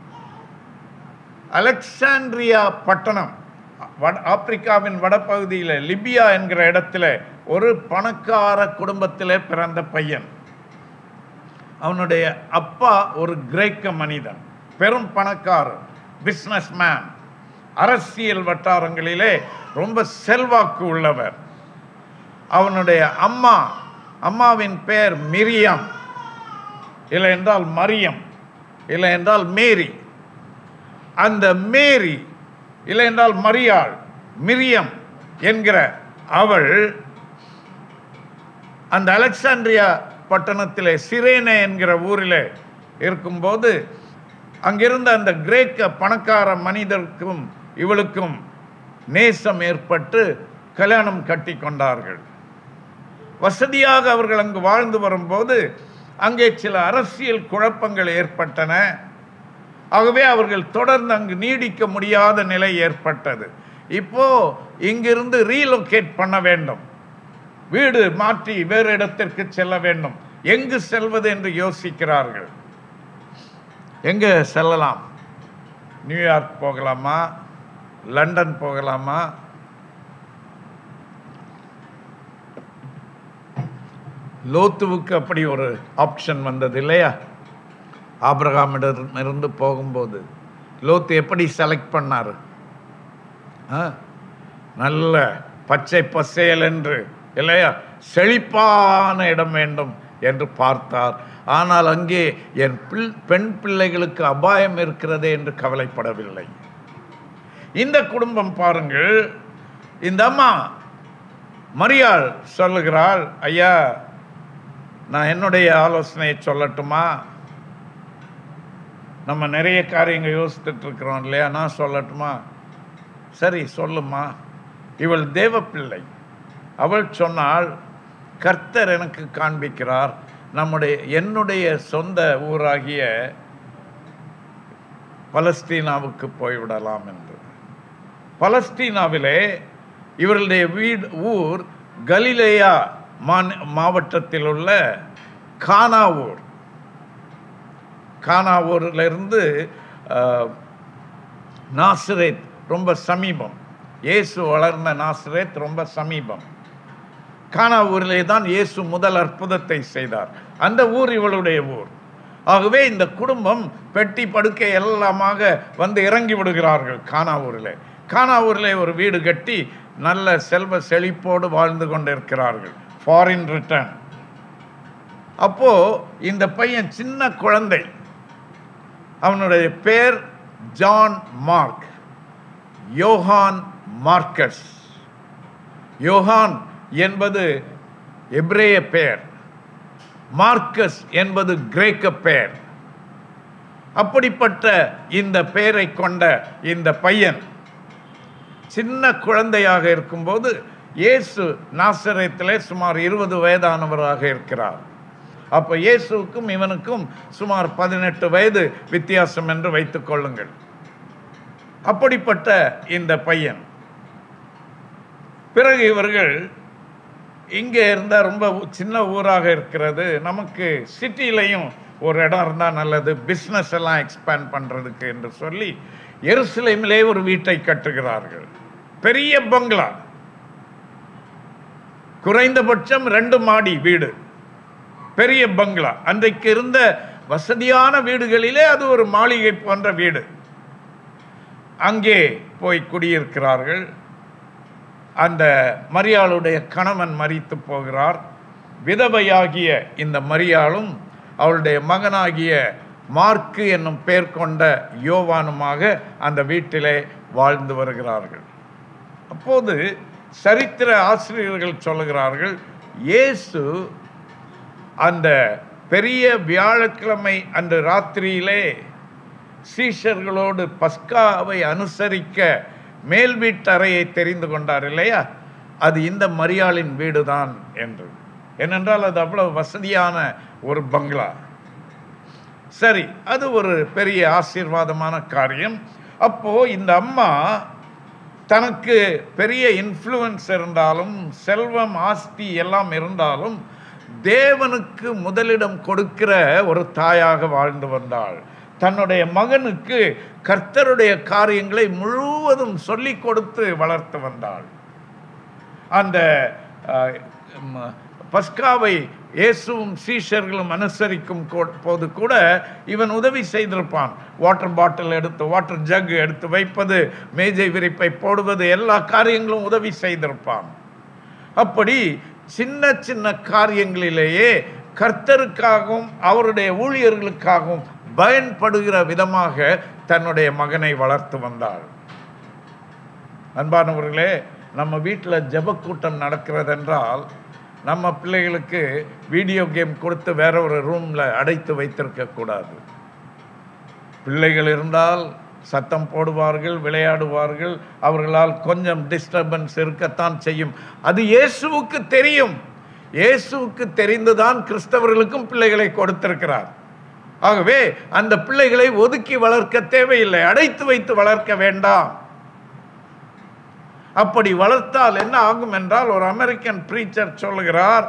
அலெக்சாண்ட்ரியா பட்டணம், ஆப்பிரிக்காவின் வடபகுதியில் லிபியா என்கிற இடத்துல ஒரு பணக்கார குடும்பத்திலே பிறந்த பையன். அவனுடைய அப்பா ஒரு கிரேக்க மனிதன், பெரும் பணக்காரர், பிசினஸ் மேன், அரசியல் வட்டாரங்களிலே ரொம்ப செல்வாக்கு உள்ளவர். அவனுடைய அம்மாவின் பெயர் மிரியம், இல்லை என்றால் மரியம், இல்லை என்றால் மேரி. அந்த மேரி, இல்லை என்றால் மரியாள், மிரியம் என்கிற அவள் அந்த அலெக்சாண்ட்ரியா பட்டணத்திலே சிரேனே என்கிற ஊரிலே இருக்கும்போது அங்கிருந்த அந்த கிரேக்க பணக்கார மனிதருக்கும் இவளுக்கும் நேசம் ஏற்பட்டு கல்யாணம் கட்டி கொண்டார்கள். வசதியாக அவர்கள் அங்கு வாழ்ந்து வரும்போது அங்கே சில அரசியல் குழப்பங்கள் ஏற்பட்டன. ஆகவே அவர்கள் தொடர்ந்து அங்கு நீடிக்க முடியாத நிலை ஏற்பட்டது. இப்போ இங்கிருந்து ரீலோகேட் பண்ண வேண்டும், வீடு மாற்றி வேறு இடத்திற்கு செல்ல வேண்டும். எங்கு செல்வது என்று யோசிக்கிறார்கள். எங்க செல்லலாம்? நியூயார்க் போகலாமா, லண்டன் போகலாமா? லோத்துவுக்கு அப்படி ஒரு ஆப்ஷன் வந்தது இல்லையா? ஆபிரகாமிடமிருந்து போகும்போது லோத்து எப்படி செலக்ட் பண்ணார்? நல்ல பச்சை பசேல் என்று இல்லையா, செழிப்பான இடம் வேண்டும் என்று பார்த்தார். ஆனால் அங்கே என் பெண் பிள்ளைகளுக்கு அபாயம் இருக்கிறதே என்று கவலைப்படவில்லை. இந்த குடும்பம் பாருங்கள், இந்த அம்மா மரியாள் சொல்லுகிறாள், ஐயா நான் என்னுடைய ஆலோசனையை சொல்லட்டுமா? நம்ம நிறைய காரியங்கள் யோசித்துட்டு இருக்கிறோம் இல்லையா, நான் சொல்லட்டுமா? சரி சொல்லுமா. இவள் தேவ பிள்ளை. அவள் சொன்னாள், கர்த்தர் எனக்கு காண்பிக்கிறார், என்னுடைய சொந்த ஊராகிய பலஸ்தீனாவுக்கு போய்விடலாம் என்று. பலஸ்தீனாவிலே இவர்களுடைய ஊர் கலிலேயா மாவட்டத்தில் உள்ள கானாவூர். கானாவூரிலிருந்து நாசரேத் ரொம்ப சமீபம். இயேசு வளர்ந்த நாசரேத் ரொம்ப சமீபம். கானாவூரிலே தான் இயேசு முதல் அற்புதத்தை செய்தார். அந்த ஊர் இவளுடைய ஊர். ஆகவே இந்த குடும்பம் பெட்டி படுக்கை எல்லாமாக வந்து இறங்கி விடுகிறார்கள் கானாவூரிலே. கானாவூரிலே ஒரு வீடு கட்டி நல்ல செல்வ செழிப்போடு வாழ்ந்து கொண்டிருக்கிறார்கள். Foreign return. அப்போ இந்த பையன் சின்ன குழந்தை, அவனுடைய பேர் John Mark, Yohan Marcus. Yohan என்பது எபிரேய பெயர், மார்க்கஸ் என்பது கிரேக்க பெயர். அப்படிப்பட்ட இந்த பெயரை கொண்ட இந்த பையன் சின்ன குழந்தையாக இருக்கும்போது இயேசு நாசரேத்திலே சுமார் 20 வயதானவராக இருக்கிறார். அப்போ இயேசுவுக்கும் இவனுக்கும் சுமார் 18 வயது வித்தியாசம் என்று வைத்துக் கொள்ளுங்கள். அப்படிப்பட்ட இந்த பையன், பிறகு இவர்கள் இங்கே இருந்தால் ரொம்ப சின்ன ஊராக இருக்கிறது, நமக்கு சிட்டிலையும் ஒரு இடம் இருந்தால் நல்லது, பிஸ்னஸ் எல்லாம் எக்ஸ்பேண்ட் பண்ணுறதுக்கு என்று சொல்லி எருசலேமிலே ஒரு வீட்டை கட்டுகிறார்கள். பெரிய பங்களா, குறைந்தபட்சம் 2 மாடி வீடு, பெரிய பங்களா. அன்றைக்கு இருந்த வசதியான வீடுகளிலே அது ஒரு மாளிகை போன்ற வீடு. அங்கே போய் குடியிருக்கிறார்கள். அந்த மரியாளுடைய கணவன் மரித்து போகிறார். விதவையாகிய இந்த மரியாளும் அவளுடைய மகனாகிய மார்க்கு என்னும் பெயர் கொண்ட யோவானுமாக அந்த வீட்டிலே வாழ்ந்து வருகிறார்கள். அப்போது சரித்திர ஆசிரியர்கள் சொல்லுகிறார்கள், இயேசு அந்த பெரிய வியாழக்கிழமை அன்று ராத்திரியிலே சீஷர்களோடு பஸ்காவை அனுசரிக்க மேல் வீட்டறையை தெரிந்து கொண்டார் இல்லையா, அது இந்த மரியாளின் வீடுதான் என்று. ஏனென்றால் அது அவ்வளவு வசதியான ஒரு பங்களா. சரி, அது ஒரு பெரிய ஆசீர்வாதமான காரியம். அப்போ இந்த அம்மா தனக்கு பெரிய இன்ஃப்ளூயன்ஸ் இருந்தாலும், செல்வம் ஆஸ்தி எல்லாம் இருந்தாலும், தேவனுக்கு முதலிடம் கொடுக்கிற ஒரு தாயாக வாழ்ந்து வந்தாள். தன்னுடைய மகனுக்கு கர்த்தருடைய காரியங்களை முழுவதும் சொல்லி கொடுத்து வளர்த்து வந்தாள். அந்த பஸ்காவை இயேசுவும் சீஷர்களும் அனுசரிக்கும் போது கூட இவன் உதவி செய்திருப்பான். வாட்டர் பாட்டில் எடுத்து, வாட்டர் ஜக் எடுத்து வைப்பது, மேஜை விரிப்பை போடுவது, எல்லா காரியங்களும் உதவி செய்திருப்பான். அப்படி சின்ன சின்ன காரியங்களிலேயே கர்த்தருக்காகவும் அவருடைய ஊழியர்களுக்காகவும் பயன்படுகிற விதமாக தன்னுடைய மகனை வளர்த்து வந்தாள். அன்பானவர்களே, நம்ம வீட்டில் ஜெபக்கூட்டம் நடக்கிறது என்றால் நம்ம பிள்ளைகளுக்கு வீடியோ கேம் கொடுத்து வேற ஒரு ரூமில் அடைத்து வைத்திருக்க கூடாது. பிள்ளைகள் இருந்தால் சத்தம் போடுவார்கள், விளையாடுவார்கள், அவர்களால் கொஞ்சம் டிஸ்டர்பன்ஸ் இருக்கத்தான் செய்யும். அது இயேசுவுக்கு தெரியும். இயேசுவுக்கு தெரிந்துதான் கிறிஸ்தவர்களுக்கும் பிள்ளைகளை கொடுத்திருக்கிறார். ஆகவே அந்த பிள்ளைகளை ஒதுக்கி வளர்க்க தேவையில்லை, அடைத்து வைத்து வளர்க்க வேண்டாம். அப்படி வளர்த்தால் என்ன ஆகும் என்றால், ஒரு அமெரிக்கன் பிரீச்சர் சொல்லுகிறார்,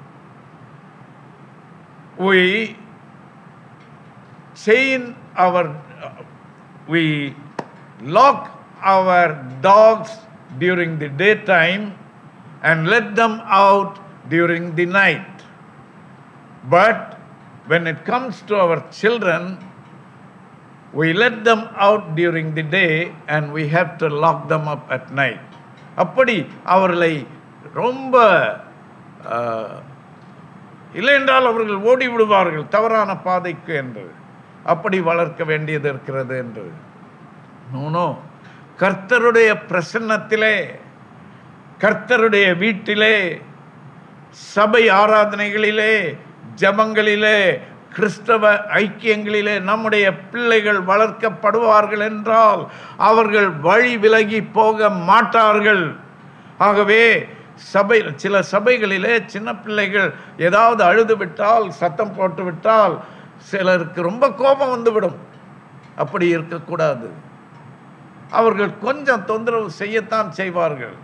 we lock our dogs during the daytime and let them out during the night, but when it comes to our children, we let them out during the day and we have to lock them up at night. அப்படி அவர்களை ரொம்ப இல்லை என்றால் அவர்கள் ஓடி விடுவார்கள் தவறான பாதைக்கு என்று. அப்படி வளர்க்க வேண்டியது இருக்கிறது என்று. நோ, கர்த்தருடைய பிரசன்னத்திலே, கர்த்தருடைய வீட்டிலே, சபை ஆராதனைகளிலே, ஜபங்களிலே, கிறிஸ்தவ ஐக்கியங்களிலே நம்முடைய பிள்ளைகள் வளர்க்கப்படுவார்கள் என்றால் அவர்கள் வழி விலகி போக மாட்டார்கள். ஆகவே சில சபைகளிலே சின்ன பிள்ளைகள் ஏதாவது அழுது விட்டால், சத்தம் போட்டு விட்டால் சிலருக்கு ரொம்ப கோபம் வந்துவிடும். அப்படி இருக்கக்கூடாது. அவர்கள் கொஞ்சம் தொந்தரவு செய்யத்தான் செய்வார்கள்.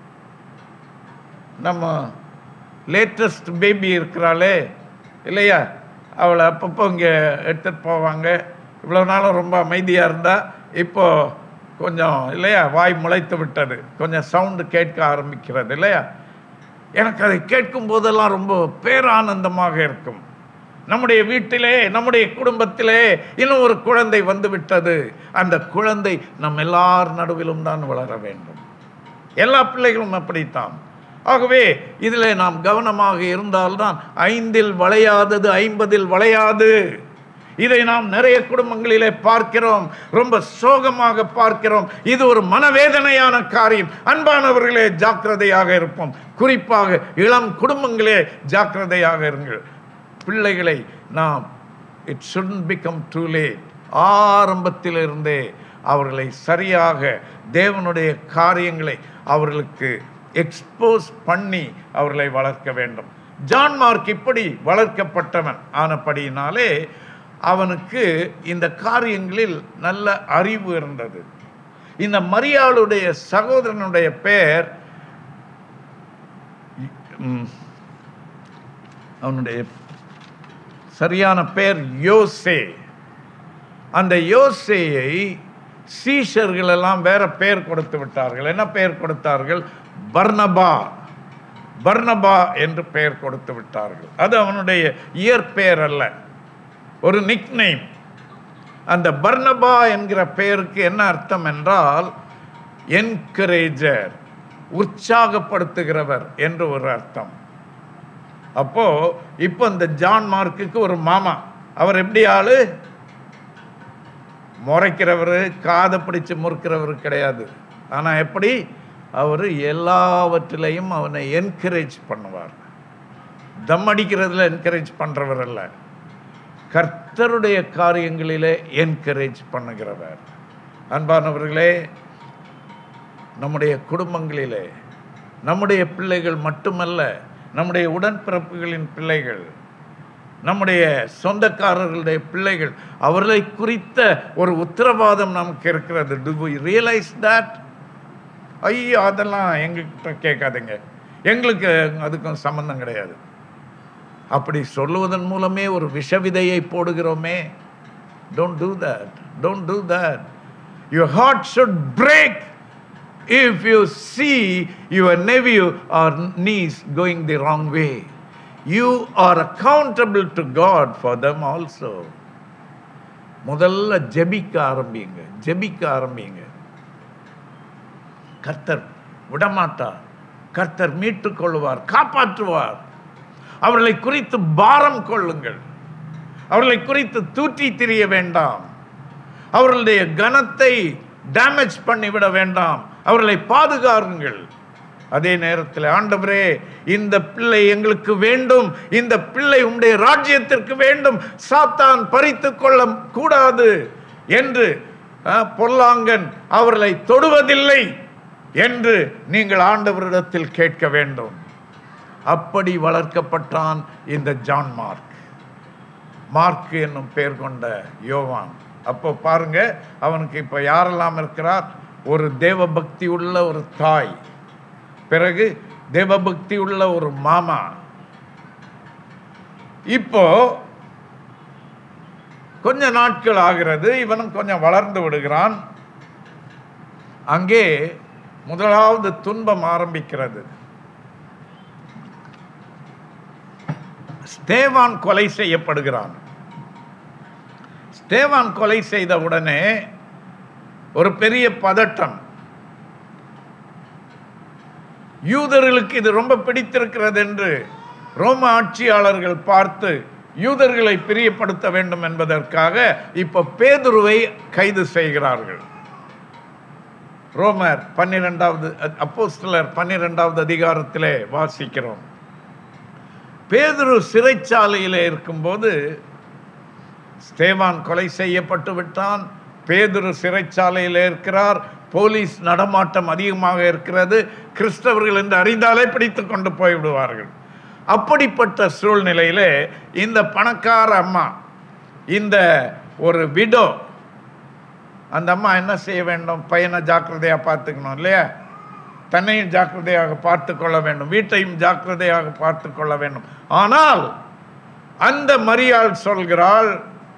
நம்ம லேட்டஸ்ட் பேபி இருக்கிறாளே இல்லையா, அவளை அப்பப்போ இங்கே எடுத்துகிட்டு போவாங்க. இவ்வளோ நாளும் ரொம்ப அமைதியாக இருந்தால் இப்போ கொஞ்சம் இல்லையா வாய் முளைத்து விட்டது, கொஞ்சம் சவுண்டு கேட்க ஆரம்பிக்கிறது இல்லையா. எனக்கு அதை கேட்கும் போதெல்லாம் ரொம்ப பேரானந்தமாக இருக்கும். நம்முடைய வீட்டிலே, நம்முடைய குடும்பத்திலே இன்னும் ஒரு குழந்தை வந்து விட்டது. அந்த குழந்தை நம் எல்லார் நடுவிலும் தான் வளர வேண்டும். எல்லா பிள்ளைகளும் அப்படித்தான். ஆகவே இதில் நாம் கவனமாக இருந்தால்தான் 5இல் வளையாதது 50இல் வளையாது. இதை நாம் நிறைய குடும்பங்களிலே பார்க்கிறோம், ரொம்ப சோகமாக பார்க்கிறோம். இது ஒரு மனவேதனையான காரியம். அன்பானவர்களே, ஜாக்கிரதையாக இருப்போம். குறிப்பாக இளம் குடும்பங்களே ஜாக்கிரதையாக இருங்கள். பிள்ளைகளை நாம் it shouldn't become too late. ஆரம்பத்திலிருந்தே அவர்களை சரியாக தேவனுடைய காரியங்களை அவர்களுக்கு எக்ஸ்போஸ் பண்ணி அவர்களை வளர்க்க வேண்டும். ஜான் மார்க் இப்படி வளர்க்கப்பட்டவன் ஆனபடியினாலே அவனுக்கு இந்த காரியங்களில் நல்ல அறிவு இருந்தது. இந்த மரியாளுடைய சகோதரனுடைய பெயர், அவனுடைய சரியான பெயர் யோசே. அந்த யோசேயை சீஷர்கள் எல்லாம் வேற பெயர் கொடுத்து விட்டார்கள். என்ன பெயர் கொடுத்தார்கள்? பர்னபா. பர்னபா என்று பெயர் கொடுத்து விட்டார்கள். அது அவனுடைய இயற்பெயர் அல்ல, ஒரு நிக்நேம். அந்த பர்னபா என்கிற பெயருக்கு என்ன அர்த்தம் என்றால் என்கரேஜர், உற்சாகப்படுத்துகிறவர் என்று ஒரு அர்த்தம். அப்போ இப்போ இந்த ஜான் மார்க்குக்கு ஒரு மாமா. அவர் எப்படி ஆளு? முறைக்கிறவர், காதை பிடிச்சு முறுக்கிறவர் கிடையாது. ஆனா எப்படி? அவர் எல்லாவற்றிலையும் அவனை என்கரேஜ் பண்ணுவார். தம் அடிக்கிறதுல என்கரேஜ் பண்றவர் அல்ல, கர்த்தருடைய காரியங்களிலே என்கரேஜ் பண்ணுகிறவர். அன்பானவர்களே, நம்முடைய குடும்பங்களிலே நம்முடைய பிள்ளைகள் மட்டுமல்ல, நம்முடைய உடன்பிறப்புகளின் பிள்ளைகள், நம்முடைய சொந்தக்காரர்களுடைய பிள்ளைகள், அவர்களை குறித்த ஒரு உத்தரவாதம் நமக்கு இருக்கிறது. Do we realize that? ஐயோ, அதெல்லாம் எங்ககிட்ட கேட்காதீங்க, எங்களுக்கு அதுக்கும் சம்பந்தம் கிடையாது. அப்படி சொல்லுவதன் மூலமே ஒரு விஷவிதையை போடுகிறோமே. Don't do that. Don't do that. Your heart should break if you see your nephew or niece going the wrong way. You are accountable to God for them also. முதல்ல ஜெபிக்க ஆரம்பிங்க, ஜெபிக்க ஆரம்பிங்க. கர்த்தர் விடமாட்டார், கர்த்தர் மீட்டுக் கொள்வார், காப்பாற்றுவார். அவர்களை குறித்து பாரம் கொள்ளுங்கள். அவர்களை குறித்து தூற்றி திரிய வேண்டாம். அவர்களுடைய கனத்தை டேமேஜ் பண்ணிவிட வேண்டாம். அவர்களை பாதுகாருங்கள். அதே நேரத்தில், ஆண்டவரே, இந்த பிள்ளை எங்களுக்கு வேண்டும், இந்த பிள்ளை உம்முடைய ராஜ்யத்திற்கு வேண்டும், சாத்தான் பறித்து கொள்ள கூடாது என்று பொல்லாங்கன் அவர்களை தொடுவதில்லை என்று நீங்கள் ஆண்டவரிடத்தில் கேட்க வேண்டும். அப்படி வளர்க்கப்பட்டான் இந்த ஜான் மார்க். மார்க் என்னும் பெயர் கொண்ட யோவான். அப்போ பாருங்க, அவனுக்கு இப்ப யாரெல்லாம் இருக்கிறார்? ஒரு தேவபக்தி உள்ள ஒரு தாய், பிறகு தேவபக்தி உள்ள ஒரு மாமா. இப்போ கொஞ்ச நாட்கள் ஆகிறது, இவனும் கொஞ்சம் வளர்ந்து விடுகிறான். அங்கே முதலாவது துன்பம் ஆரம்பிக்கிறது. ஸ்தேவான் கொலை செய்யப்படுகிறான். ஸ்தேவான் கொலை செய்த உடனே ஒரு பெரிய பதட்டம். யூதர்களுக்கு இது ரொம்ப பிடித்திருக்கிறது என்று ரோம ஆட்சியாளர்கள் பார்த்து யூதர்களை பிரியப்படுத்த வேண்டும் என்பதற்காக இப்ப பேதுருவை கைது செய்கிறார்கள். ரோமர் 12வது அப்போஸ்தலர் 12வது அதிகாரத்திலே வாசிக்கிறோம். பேதுரு சிறைச்சாலையிலே இருக்கும்போது ஸ்தேவான் கொலை செய்யப்பட்டு விட்டான். பேதுரு சிறைச்சாலையில் இருக்கிறார். போலீஸ் நடமாட்டம் அதிகமாக இருக்கிறது. கிறிஸ்தவர்கள் என்று அறிந்தாலே பிடித்து கொண்டு போய்விடுவார்கள். அப்படிப்பட்ட சூழ்நிலையிலே இந்த பணக்கார அம்மா, இந்த ஒரு விடோ, அந்த அம்மா என்ன செய்ய வேண்டும்? பையனை ஜாக்கிரதையாக பார்த்துக்கணும் இல்லையா? தன்னையும் ஜாக்கிரதையாக பார்த்து கொள்ள வேண்டும், வீட்டையும் ஜாக்கிரதையாக பார்த்து கொள்ள வேண்டும். ஆனால் அந்த மரியாள் சொல்கிறாள்,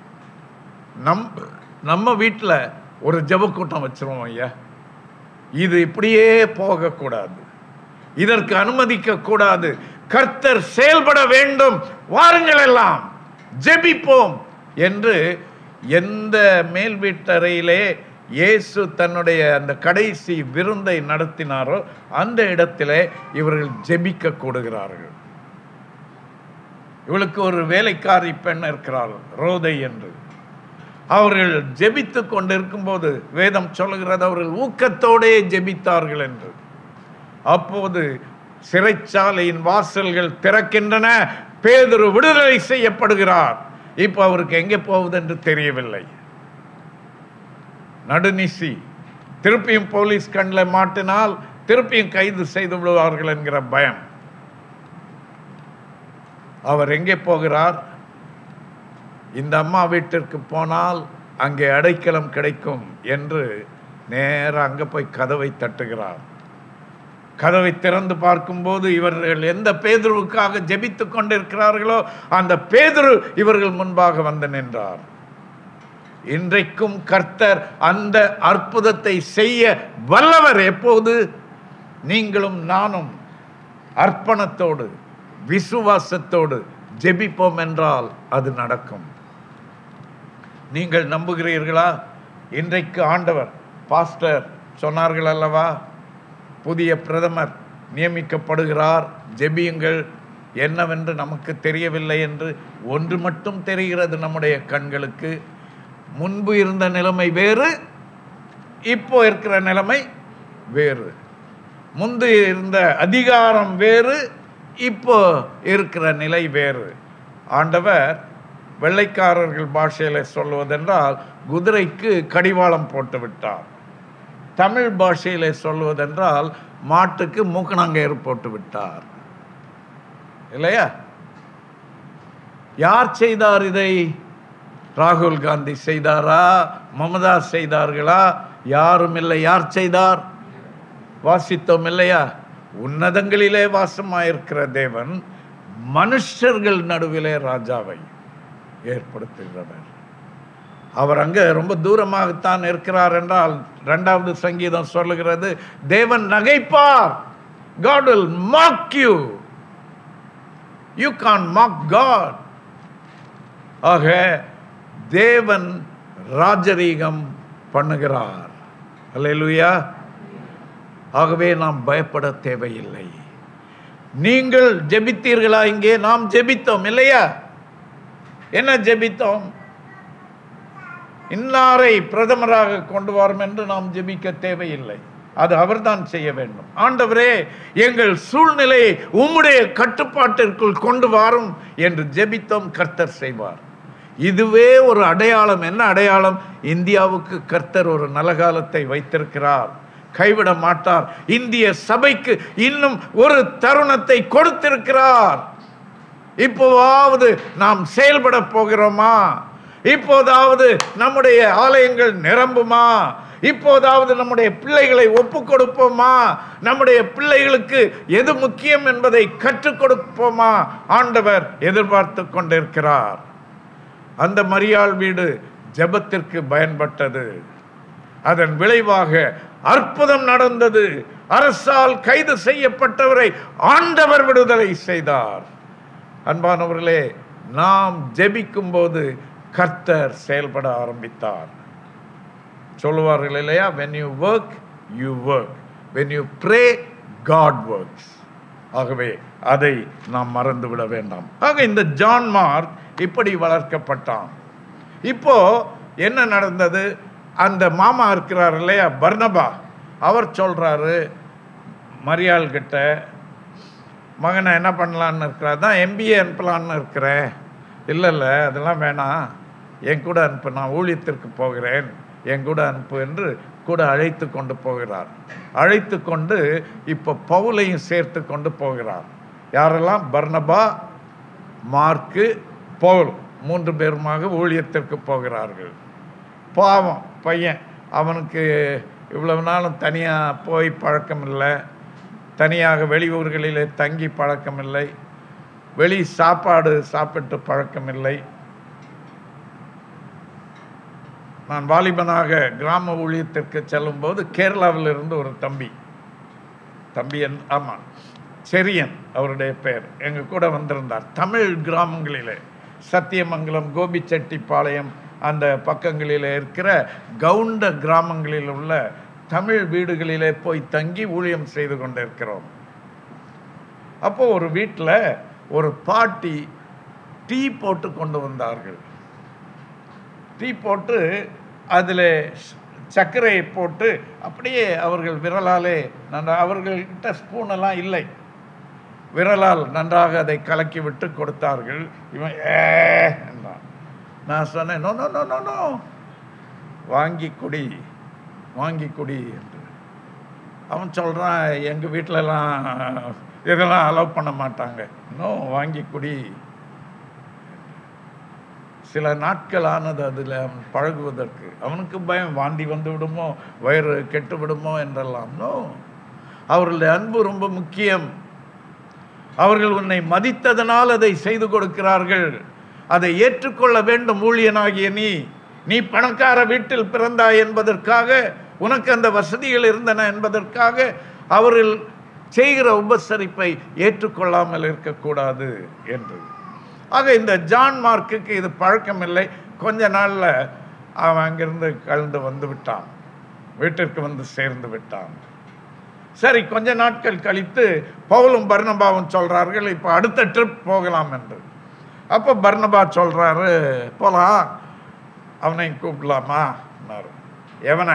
நம்ம வீட்டில் ஒரு ஜெபக்கூட்டம் வச்சிருவோம் ஐயா, இது இப்படியே போகக்கூடாது, இதற்கு அனுமதிக்க கூடாது, கர்த்தர் செயல்பட வேண்டும், வாருங்கள் எல்லாம் ஜெபிப்போம் என்று எந்த மேல் வீட்டறையிலே இயேசு தன்னுடைய அந்த கடைசி விருந்தை நடத்தினாரோ அந்த இடத்திலே இவர்கள் ஜெபிக்க கூடுகிறார்கள். இவளுக்கு ஒரு வேலைக்காரி பெண் இருக்கிறாள், ரோதை என்று. அவர்கள் ஜெபித்து கொண்டிருக்கும் போது வேதம் சொல்லுகிறது அவர்கள் ஊக்கத்தோடே ஜெபித்தார்கள் என்று. அப்போது சிறைச்சாலையின் வாசல்கள் திறக்கின்றன. பேதுரு விடுதலை செய்யப்படுகிறார். இப்ப அவருக்கு எங்கே போவது என்று தெரியவில்லை. நடுநிசி, திருப்பியும் போலீஸ் கண்ணில் மாட்டினால் திருப்பியும் கைது செய்து விடுவார்கள் என்கிற பயம். அவர் எங்கே போகிறார்? இந்த அம்மா வீட்டிற்கு போனால் அங்கே அடைக்கலம் கிடைக்கும் என்று நேராக அங்கே போய் கதவை தட்டுகிறார். கதவை திறந்து பார்க்கும்போது இவர்கள் எந்த பேதுருவுக்காக ஜெபித்து கொண்டிருக்கிறார்களோ அந்த பேதுரு இவர்கள் முன்பாக வந்து நின்றார். இன்றைக்கும் கர்த்தர் அந்த அற்புதத்தை செய்ய வல்லவர். எப்போது நீங்களும் நானும் அர்ப்பணத்தோடு விசுவாசத்தோடு ஜெபிப்போம் என்றால் அது நடக்கும். நீங்கள் நம்புகிறீர்களா? இன்றைக்கு ஆண்டவர், பாஸ்டர் சொன்னார்கள் அல்லவா, புதிய பிரதமர் நியமிக்கப்படுகிறார், ஜெபியுங்கள். என்னவென்று நமக்கு தெரியவில்லை என்று ஒன்று மட்டும் தெரிகிறது நம்முடைய கண்களுக்கு. முன்பு இருந்த நிலைமை வேறு, இப்போ இருக்கிற நிலைமை வேறு. முன்பு இருந்த அதிகாரம் வேறு, இப்போ இருக்கிற நிலை வேறு. ஆண்டவர் வெள்ளைக்காரர்கள் பாஷையில் சொல்வதென்றால் குதிரைக்கு கடிவாளம் போட்டு விட்டார். தமிழ் பாஷையில் சொல்வதென்றால் மாட்டுக்கு மூக்கணாங்கயிறு போட்டு விட்டார் இல்லையா? யார் செய்தார் இதை? ராகுல் காந்தி செய்தாரா? மமதா செய்தார்களா? யாரும் இல்லை. யார் செய்தார்? வாசித்தோம் இல்லையா? உன்னதங்களிலே வாசமாயிருக்கிற தேவன் மனுஷர்கள் நடுவிலே ராஜாவை ஏற்படுத்துகிறவர். அவர் அங்கே ரொம்ப தூரமாகத்தான் இருக்கிறார் என்றால் 2வது சங்கீதம் சொல்லுகிறது, தேவன் நகைப்பார். God will mock you. You can't mock God. ஆக தேவன் ராஜரீகம் பண்ணுகிறார். அல்லேலூயா. ஆகவே நாம் பயப்பட தேவையில்லை. நீங்கள் ஜெபித்தீர்களா? இங்கே நாம் ஜெபித்தோம் இல்லையா? என்ன ஜெபித்தோம்? இன்னாரை பிரதமராக கொண்டு வரும் என்று நாம் ஜெபிக்க தேவையில்லை. அது அவர்தான் செய்ய வேண்டும். ஆண்டவரே, எங்கள் சூழ்நிலையை உம்முடைய கட்டுப்பாட்டிற்குள் கொண்டு வாரும் என்று ஜெபித்தோம். கர்த்தர் செய்வார். இதுவே ஒரு அடையாளம். என்ன அடையாளம்? இந்தியாவுக்கு கர்த்தர் ஒரு நல்ல காலத்தை வைத்திருக்கிறார், கைவிட மாட்டார். இந்திய சபைக்கு இன்னும் ஒரு தருணத்தை கொடுத்திருக்கிறார். இப்போதாவது நாம் செயல்பட போகிறோமா? இப்போதாவது நம்முடைய ஆலயங்கள் நிரம்புமா? இப்போதாவது நம்முடைய பிள்ளைகளை ஒப்பு கொடுப்போமா? நம்முடைய பிள்ளைகளுக்கு எது முக்கியம் என்பதை கற்றுக் கொடுப்போமா? ஆண்டவர் எதிர்பார்த்து கொண்டிருக்கிறார். அந்த மரியாள் வீடு ஜெபத்திற்கு பயன்பட்டது. அதன் விளைவாக அற்புதம் நடந்தது. அரசால் கைது செய்யப்பட்டவரை ஆண்டவர் விடுதலை செய்தார். அன்பானவர்களே, நாம் ஜெபிக்கும் போது கர்த்தர் செயல்பட ஆரம்பித்தார். சொல்லுவார்கள் இல்லையா, when you work you work, when you pray God works. ஆகவே அதை நாம் மறந்துவிட வேண்டாம். ஆக இந்த ஜான் மார்க் இப்படி வளர்க்கப்பட்டான். இப்போ என்ன நடந்தது? அந்த மாமா இருக்கிறார் இல்லையா, பர்னபா, அவர் சொல்றாரு மரியாள் கிட்ட, மகனை என்ன பண்ணலான்னு இருக்கிறார், தான் MBA அனுப்பலான்னு இருக்கிறேன். இல்லை அதெல்லாம் வேணாம், என் கூட அனுப்பு, நான் ஊழியத்திற்கு போகிறேன், என் கூட அனுப்பு என்று கூட அழைத்து கொண்டு போகிறார். அழைத்து கொண்டு இப்போ பவுலையும் சேர்த்து கொண்டு போகிறார். யாரெல்லாம்? பர்னபா, மார்க்கு, பவுல், 3 பேருமாக ஊழியத்திற்கு போகிறார்கள். பாவம் பையன், அவனுக்கு இவ்வளவு நாளும் தனியாக போய் பழக்கம் இல்லை, தனியாக வெளியூர்களிலே தங்கி பழக்கம் இல்லை, வெளி சாப்பாடு சாப்பிட்டு பழக்கம் இல்லை. நான் வாலிபனாக கிராம ஊழியத்திற்கு செல்லும்போது கேரளாவில் இருந்து ஒரு தம்பி ஆமாம், செரியன் அவருடைய பெயர், எங்கள் கூட வந்திருந்தார். தமிழ் கிராமங்களிலே சத்தியமங்கலம், கோபிச்செட்டிப்பாளையம் அந்த பக்கங்களில் இருக்கிற கவுண்ட கிராமங்களில் உள்ள தமிழ் வீடுகளிலே போய் தங்கி ஊழியம் செய்து கொண்டிருக்கிறோம். அப்போ ஒரு வீட்டில் ஒரு பாட்டி டீ போட்டு கொண்டு வந்தார்கள். டீ போட்டு அதில் சர்க்கரையை போட்டு அப்படியே அவர்கள் விரலாலே அவர்கள்கிட்ட ஸ்பூனெல்லாம் இல்லை, விரலால் நன்றாக அதை கலக்கி விட்டு கொடுத்தார்கள். இவன் என்றான். நான் சொன்னேன், no no no no no, வாங்கி குடி என்று. அவன் சொல்கிறான், எங்கள் வீட்டிலலாம் இதெல்லாம் அலோவ் பண்ண மாட்டாங்க, நோ வாங்கி குடி. சில நாட்கள் ஆனது அதில் அவன் பழகுவதற்கு. அவனுக்கு பயம், வாந்தி வந்து விடுமோ, வயிறு கெட்டு விடுமோ என்றெல்லாம். நோ, அவர்களுடைய அன்பு ரொம்ப முக்கியம். அவர்கள் உன்னை மதித்ததனால் அதை செய்து கொடுக்கிறார்கள். அதை ஏற்றுக்கொள்ள வேண்டும். ஊழியனாகிய நீ பணக்கார வீட்டில் பிறந்தாய் என்பதற்காக, உனக்கு அந்த வசதிகள் இருந்தன என்பதற்காக அவர்கள் செய்கிற உபசரிப்பை ஏற்றுக்கொள்ளாமல் இருக்கக்கூடாது என்று. ஆக இந்த ஜான் மார்க்குக்கு இது பழக்கம் இல்லை. கொஞ்ச நாளில் அவன் அங்கிருந்து கலந்து வந்து விட்டான், வீட்டிற்கு வந்து சேர்ந்து விட்டான். சரி, கொஞ்ச நாட்கள் கழித்து பவுலும் பர்னபாவும் சொல்றார்கள், இப்போ அடுத்த ட்ரிப் போகலாம் என்று. அப்போ பர்னபா சொல்றாரு, போலாம், அவனையும் கூப்பிடலாமா? எவனை?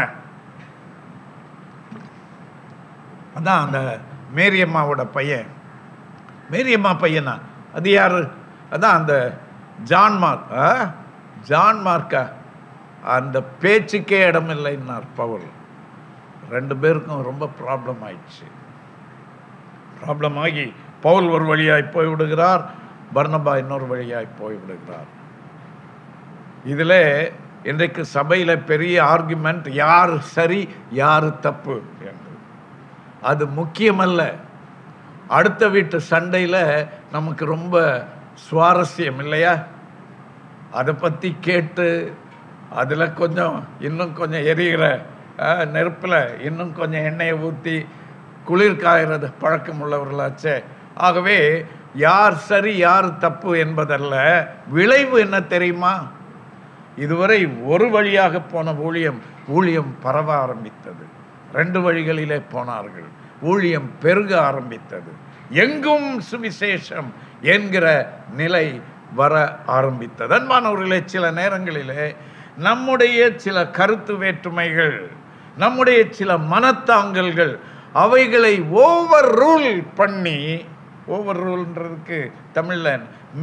அதான் அந்த மேரியம்மாவோட பையன். மேரியம்மா பையனா? அது யாரு? அதான் அந்த ஜான் மார்க்கா? அந்த பேச்சுக்கே இடம் இல்லைன்னார் பவுல். 2 பேருக்கும் ரொம்ப ப்ராப்ளம் ஆயிடுச்சு. ப்ராப்ளம் ஆகி பவுல் ஒரு வழியாய் போய் விடுகிறார், பர்னபா இன்னொரு வழியாய் போய் விடுகிறார். இதில் இன்றைக்கு சபையில் பெரிய ஆர்குமெண்ட், யார் சரி யார் தப்பு என்று. அது முக்கியமல்ல. அடுத்த வீட்டு சண்டையில் நமக்கு ரொம்ப சுவாரஸ்யம் இல்லையா? அதை பற்றி கேட்டு அதில் இன்னும் கொஞ்சம் எரிகிற நெருப்பில் இன்னும் கொஞ்சம் எண்ணெயை ஊற்றி குளிர் காய்கிறது பழக்கம் உள்ளவர்களாச்சே. ஆகவே யார் சரி யார் தப்பு என்பதல்ல, விளைவு என்ன தெரியுமா? இதுவரை ஒரு வழியாக போன ஊழியம் பரவ ஆரம்பித்தது. 2 வழிகளிலே போனார்கள். ஊழியம் பெருக ஆரம்பித்தது. எங்கும் சுவிசேஷம் என்கிற நிலை வர ஆரம்பித்தது. அன்பானவர்களே, சில நேரங்களிலே நம்முடைய சில கருத்து வேற்றுமைகள், நம்முடைய சில மனத்தாங்கல்கள், அவைகளை ஓவர் ரூல்ன்றதுக்கு தமிழ்ல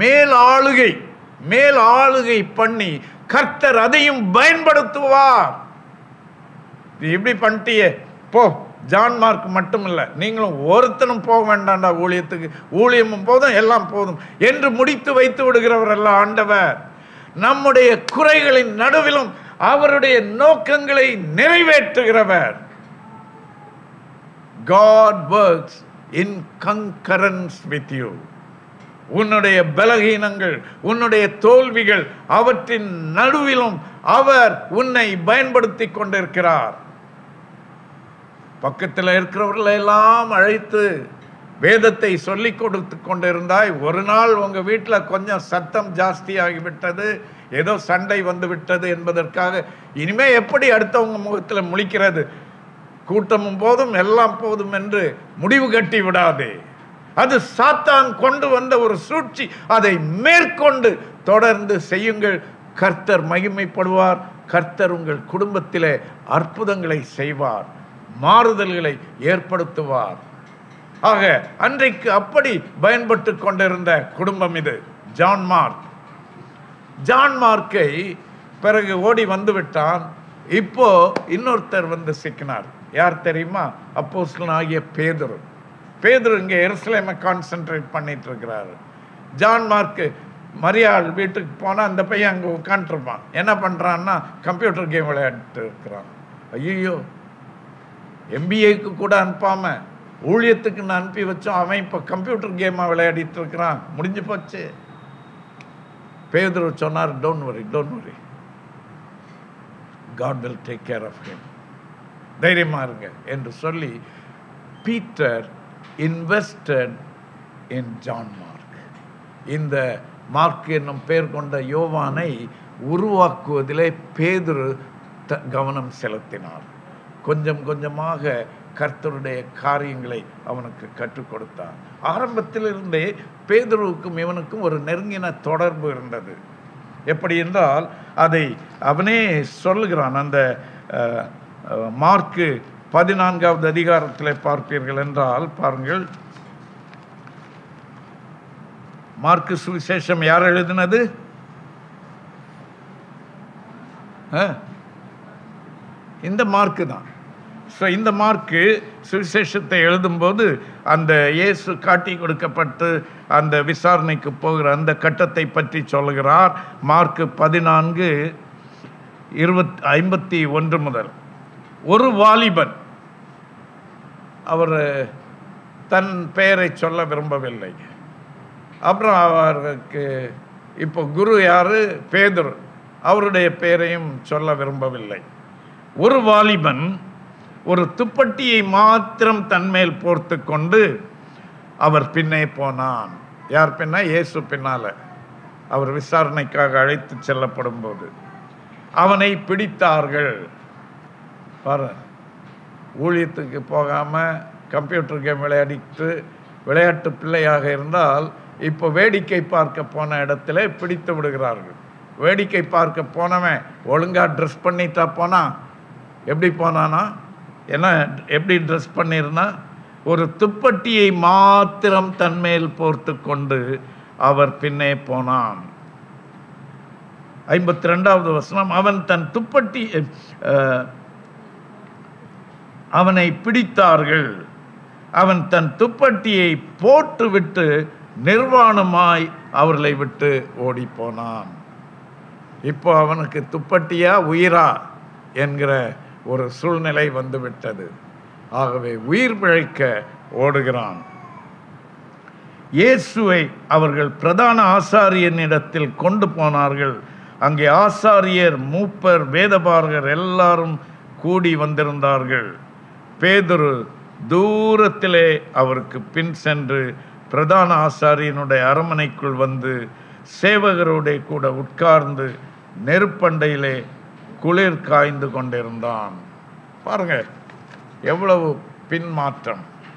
மேல் ஆளுகை பண்ணி கர்த்தர் அதையும் பயன்படுத்துவார். இப்படி பண்ணிட்டியே போ. ஜான் மார்க் மட்டும் இல்லை, நீங்களும் ஒருத்தனும் போக வேண்டாண்டா ஊழியத்துக்கு, ஊழியமும் போதும் எல்லாம் போதும் என்று முடித்து வைத்து விடுகிறவர் அல்ல ஆண்டவர். நம்முடைய குறைகளின் நடுவிலும் அவருடைய நோக்கங்களை நிறைவேற்றுகிறவர். God works in concurrence with you. உன்னுடைய பலகீனங்கள், உன்னுடைய தோல்விகள், அவற்றின் நடுவிலும் அவர் உன்னை பயன்படுத்தி கொண்டிருக்கிறார். பக்கத்தில் இருக்கிறவர்களை எல்லாம் அழைத்து வேதத்தை சொல்லி கொடுத்து கொண்டிருந்தாய். ஒரு நாள் உங்க வீட்டில் கொஞ்சம் சத்தம் ஜாஸ்தி ஆகிவிட்டது, ஏதோ சண்டை வந்து விட்டது என்பதற்காக இனிமே எப்படி அடுத்தவங்க முகத்தில் முழிக்கிறது, கூட்டமும் போதும் எல்லாம் போதும் என்று முடிவு கட்டி விடாதே. அது சாத்தான் கொண்டு வந்த ஒரு சூழ்ச்சி. அதை மேற்கொண்டு தொடர்ந்து செய்யுங்கள். கர்த்தர் மகிமைப்படுவார். கர்த்தர் உங்கள் குடும்பத்திலே அற்புதங்களை செய்வார், மாறுதல்களை ஏற்படுத்துவார். ஆக அன்றைக்கு அப்படி பயன்பட்டு கொண்டிருந்த குடும்பம் இது. John mark. ஜான் மார்க்கை பிறகு ஓடி வந்து விட்டான். இப்போ இன்னொருத்தர் வந்து சிக்கினார். யார் தெரியுமா? அப்போஸ்தலனாகிய பேதுரு. பேதுரு இங்கே எருசலேமை கான்சென்ட்ரேட் பண்ணிட்டு இருக்கிறாரு. ஜான் மார்க்கு மரியாள் வீட்டுக்கு போனால் அந்த பையன் அங்கே உட்காந்துருப்பான். என்ன பண்ணுறான்னா கம்ப்யூட்டர் கேம் விளையாடிட்டு இருக்கிறான். ஐயோ, MBAக்கு கூட அனுப்பாமல் ஊழியத்துக்கு நான் அனுப்பி வச்சோம், அவன் இப்போ கம்ப்யூட்டர் கேமாக விளையாடிட்டு இருக்கிறான், முடிஞ்சு போச்சு. பேதுரு சொன்னார், don't worry, don't worry, God will take care of him. தைரியமா இருங்க என்று சொல்லி Peter invested in John Mark. இந்த மார்க் என்னும் பெயர் கொண்ட யோவானை உருவாக்குவதிலே பேதுரு கவனம் செலுத்தினார். கொஞ்சம் கொஞ்சமாக கர்த்தருடைய காரியங்களை அவனுக்கு கற்றுக் கொடுத்தார். ஆரம்பத்திலிருந்தே பேதுருவுக்கும் இவனுக்கும் ஒரு நெருங்கின தொடர்பு இருந்தது. எப்படி என்றால் அதை அவனே சொல்லுகிறான். அந்த மார்க்கு 14வது அதிகாரத்தில் பார்ப்பீர்கள் என்றால் பாருங்கள். மார்க்கு சுவிசேஷம் யார் எழுதினது? இந்த மார்க்கு தான். ஸோ இந்த மார்க்கு சுவிசேஷத்தை எழுதும்போது அந்த இயேசு காட்டி கொடுக்கப்பட்டு அந்த விசாரணைக்கு போகிற அந்த கட்டத்தை பற்றி சொல்லுகிறார். மார்க்கு 14:51 முதல். ஒரு வாலிபன், அவர் தன் பெயரை சொல்ல விரும்பவில்லை. அப்புறம் அவருக்கு இப்போ குரு யாரு? பேதுரு. அவருடைய பெயரையும் சொல்ல விரும்பவில்லை. ஒரு வாலிபன் ஒரு துப்பட்டியை மாத்திரம் தன்மேல் போர்த்து கொண்டு அவர் பின்னே போனான். யார் பின்னா? இயேசு பின்னால. அவர் விசாரணைக்காக அழைத்து செல்லப்படும் போது அவனை பிடித்தார்கள். பாரு, ஊழியத்துக்கு போகாமல் கம்ப்யூட்டர் கேம் விளையாடிட்டு விளையாட்டு பிள்ளையாக இருந்தால் இப்போ வேடிக்கை பார்க்க போன இடத்துல பிடித்து விடுகிறார்கள். வேடிக்கை பார்க்க போனவன் ஒழுங்காக ட்ரெஸ் பண்ணிட்டா போனா. எப்படி போனானா? என்ன எப்படி ட்ரெஸ் பண்ணிருந்தா? ஒரு துப்பட்டியை மாத்திரம் தன்மேல் போர்த்து கொண்டு அவர் பின்னே போனான். 52வது வசனம். அவன் தன் துப்பட்டி அவனை பிடித்தார்கள். அவன் தன் துப்பட்டியை போட்டுவிட்டு நிர்வாணமாய் அவர்களை விட்டு ஓடி போனான். இப்போ அவனுக்கு துப்பட்டியா உயிரா என்கிற ஒரு சூழ்நிலை வந்துவிட்டது. ஆகவே உயிர் பிழைக்க ஓடுகிறான். இயேசுவை அவர்கள் பிரதான ஆசாரியனிடத்தில் கொண்டு போனார்கள். அங்கே ஆசாரியர், மூப்பர், வேதபாரகர் எல்லாரும் கூடி வந்திருந்தார்கள். பேதுரு தூரத்திலே அவருக்கு பின் சென்று பிரதான ஆசாரியனுடைய அரமனைக்குள் வந்து சேவகரோட கூட உட்கார்ந்து நெருப்பண்டையிலே குளிர் காய்ந்து கொண்டிருந்தான். பாருங்க எவ்வளவு பின்மாற்றம்.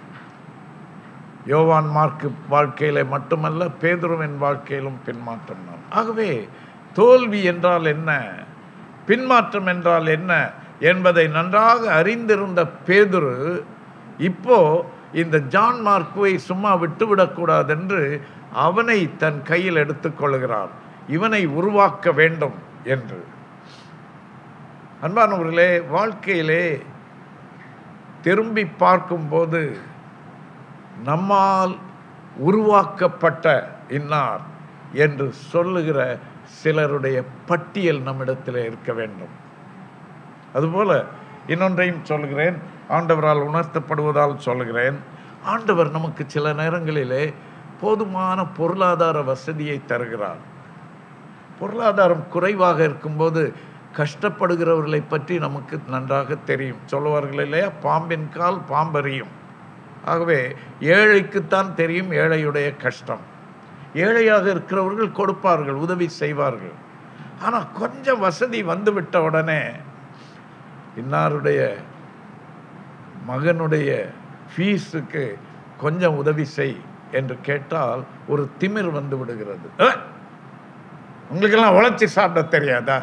யோவான் மார்க்கு வாழ்க்கையில மட்டுமல்ல, பேதுருவின் வாழ்க்கையிலும் பின்மாற்றம் தான். ஆகவே தோல்வி என்றால் என்ன, பின்மாற்றம் என்றால் என்ன என்பதை நன்றாக அறிந்திருந்த பேதுரு இப்போ இந்த ஜான் மார்க்குவை சும்மா விட்டுவிடக்கூடாது என்று அவனை தன் கையில் எடுத்துக்கொள்கிறார். இவனை உருவாக்க வேண்டும் என்று. அன்பானவர்களே, வாழ்க்கையிலே திரும்பி பார்க்கும்போது நம்மால் உருவாக்கப்பட்ட இன்னார் என்று சொல்லுகிற சிலருடைய பட்டியல் நம்மிடத்தில் இருக்க வேண்டும். அதுபோல இன்னொன்றையும் சொல்லுகிறேன், ஆண்டவரால் உணர்த்தப்படுவதால் சொல்லுகிறேன். ஆண்டவர் நமக்கு சில நேரங்களிலே போதுமான பொருளாதார வசதியை தருகிறார். பொருளாதாரம் குறைவாக இருக்கும்போது கஷ்டப்படுகிறவர்களை பற்றி நமக்கு நன்றாக தெரியும். சொல்லுவார்கள் இல்லையா, பாம்பின் கால் பாம்பறியும். ஆகவே ஏழைக்குத்தான் தெரியும் ஏழையுடைய கஷ்டம். ஏழையாக இருக்கிறவர்கள் கொடுப்பார்கள், உதவி செய்வார்கள். ஆனால் கொஞ்சம் வசதி வந்துவிட்ட உடனே இன்னாருடைய மகனுடைய ஃபீஸுக்கு கொஞ்சம் உதவி செய் என்று கேட்டால் ஒரு திமிர் வந்து விடுகிறது. உங்களுக்கெல்லாம் உழைச்சி சாப்பிட தெரியாதா?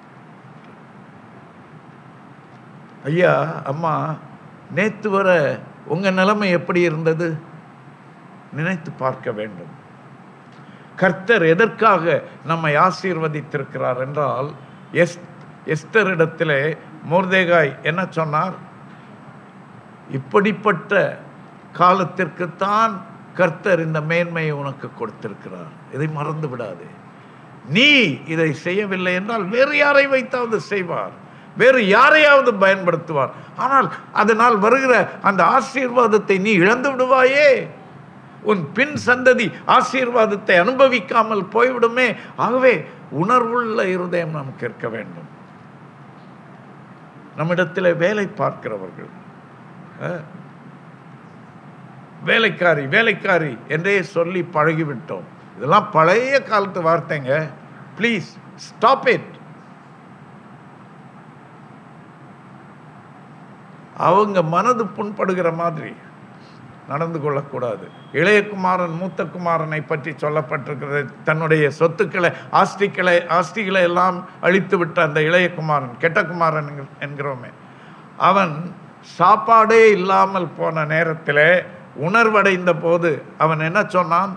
ஐயா அம்மா, நேத்து வர உங்க நிலைமை எப்படி இருந்தது நினைத்து பார்க்க வேண்டும். கர்த்தர் எதற்காக நம்மை ஆசீர்வதித்திருக்கிறார் என்றால், எஸ்தரிடத்திலே மொர்தெகாய் என்ன சொன்னார்? இப்படிப்பட்ட காலத்திற்குத்தான் கர்த்தர் இந்த மேன்மையை உனக்கு கொடுத்திருக்கிறார், இதை மறந்து விடாதே. நீ இதை செய்யவில்லை என்றால் வேறு யாரை வைத்தாவது செய்வார், வேறு யாரையாவது பயன்படுத்துவார். ஆனால் அதனால் வருகிற அந்த ஆசீர்வாதத்தை நீ இழந்து விடுவாயே, உன் பின் சந்ததி ஆசீர்வாதத்தை அனுபவிக்காமல் போய்விடுமே. ஆகவே உணர்வுள்ள இருதயம் நமக்கு இருக்க வேண்டும். நம்மிடத்தில் வேலை பார்க்கிறவர்கள் வேலைக்காரி வேலைக்காரி என்றே சொல்லி பழகிவிட்டோம். இதெல்லாம் பழைய காலத்து வார்த்தைங்க. Please stop it. அவங்க மனது புண்படுகிற மாதிரி நடந்து கொள்ளக்கூடாது. இளையகுமாரன் மூத்த குமாரனை பற்றி சொல்லப்பட்டிருக்கிறது. தன்னுடைய சொத்துக்களை ஆஸ்திகளை எல்லாம் அழித்து விட்ட அந்த இளையகுமாரன், கெட்ட குமாரன் என்கிறோமே, அவன் சாப்பாடே இல்லாமல் போன நேரத்தில் உணர்வடைந்த போது அவன் என்ன சொன்னான்?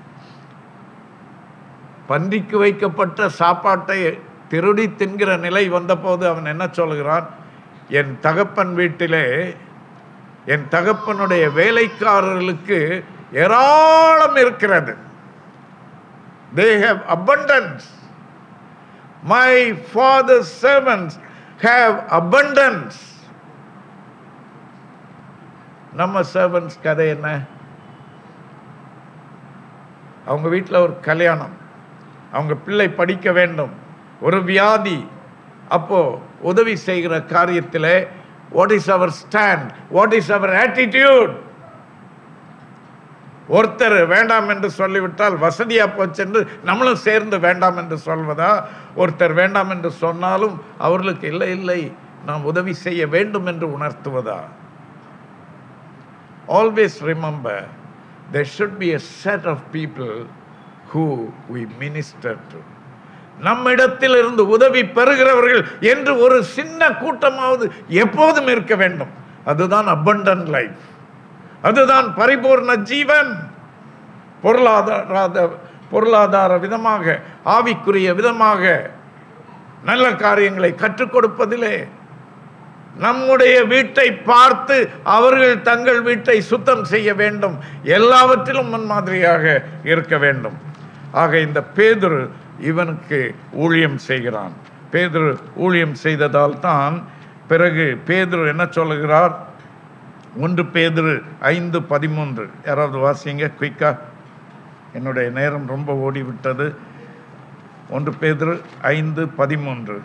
பன்றிக்கு வைக்கப்பட்ட சாப்பாட்டை திருடி தின்கிற நிலை வந்தபோது அவன் என்ன சொல்கிறான்? என் தகப்பன் வீட்டிலே என் தகப்பனுடைய வேலைக்காரர்களுக்கு ஏராளம் இருக்கிறது. They have abundance. My father's servants have abundance. நம்ம சர்வன்ஸ் கதை என்ன? அவங்க வீட்டில் ஒரு கல்யாணம், அவங்க பிள்ளை படிக்க வேண்டும், ஒரு வியாதி. அப்போ உதவி செய்கிற காரியத்தில் what is our stand, what is our attitude? ஒருத்தர் வேண்டாம் என்று சொல்லிவிட்டால் வசதியா போச்சு என்று நம்மளும் சேர்ந்து வேண்டாம் என்று சொல்வதா? ஒருத்தர் வேண்டாம் என்று சொன்னாலும் அவர்களுக்கு இல்லை இல்லை நாம் உதவி செய்ய வேண்டும் என்று உணர்த்துவதா? Always remember, there should be a set of people who we minister to. நம்மிடத்தில் இருந்து உதவி பெறுகிறவர்கள் என்று ஒரு சின்ன கூட்டமாவது எப்போதும் இருக்க வேண்டும். அதுதான் abundant life, அதுதான் பரிபூர்ண ஜீவன். பொருளாதார விதமாக, ஆவிக்குரிய விதமாக நல்ல காரியங்களை கற்றுக் கொடுப்பதிலே, நம்முடைய வீட்டை பார்த்து அவர்கள் தங்கள் வீட்டை சுத்தம் செய்ய வேண்டும், எல்லாவற்றிலும் முன்மாதிரியாக இருக்க வேண்டும். ஆக இந்த பேதுரு இவனுக்கு ஊழியம் செய்கிறான். பேதுரு ஊழியம் செய்ததால் தான் பிறகு பேதுரு என்ன சொல்லுகிறார்? 1 பேதுரு 5:13. யாராவது வாசிங்க குயிக்கா, என்னுடைய நேரம் ரொம்ப ஓடிவிட்டது. 1 பேதுரு 5:13.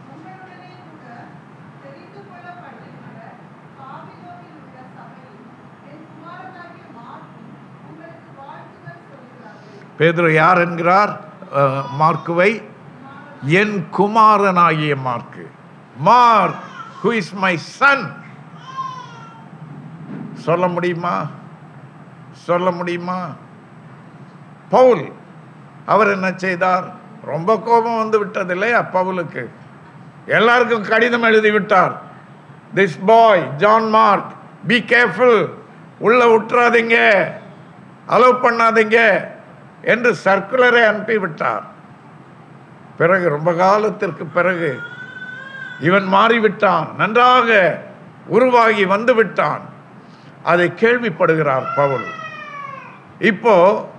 பேதுரு யார் என்கிறார்? மார்க்குவை என் குமாரனாகிய Mark. Mark, who is my son. சொல்ல முடியுமா? சொல்ல முடியுமா? பவுல் அவர் என்ன செய்தார்? ரொம்ப கோபம் வந்து விட்டது இல்லையா பவுலுக்கு? எல்லாருக்கும் கடிதம் எழுதி விட்டார். This boy John Mark, be careful, உள்ள விட்டுறாதீங்க, அலோவ் பண்ணாதீங்க என்று சர்க்குலரை அனுப்பிவிட்டார். பிறகு ரொம்ப காலத்திற்கு பிறகு இவன் மாறிவிட்டான், நன்றாக உருவாகி வந்து விட்டான். அதை கேள்விப்படுகிறார் பவுல். இப்போ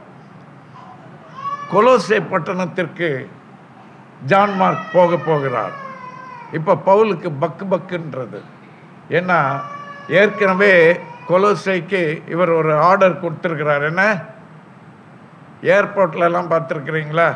கொலோசே பட்டணத்திற்கு ஜான் மார்க் போகிறார். இப்போ பவுலுக்கு பக்கு பக்குன்றது. ஏன்னா ஏற்கனவே கொலோசைக்கு இவர் ஒரு ஆர்டர் கொடுத்துருக்கிறார். என்ன? ஏர்போர்ட்லலாம் பார்த்துருக்குறீங்களா?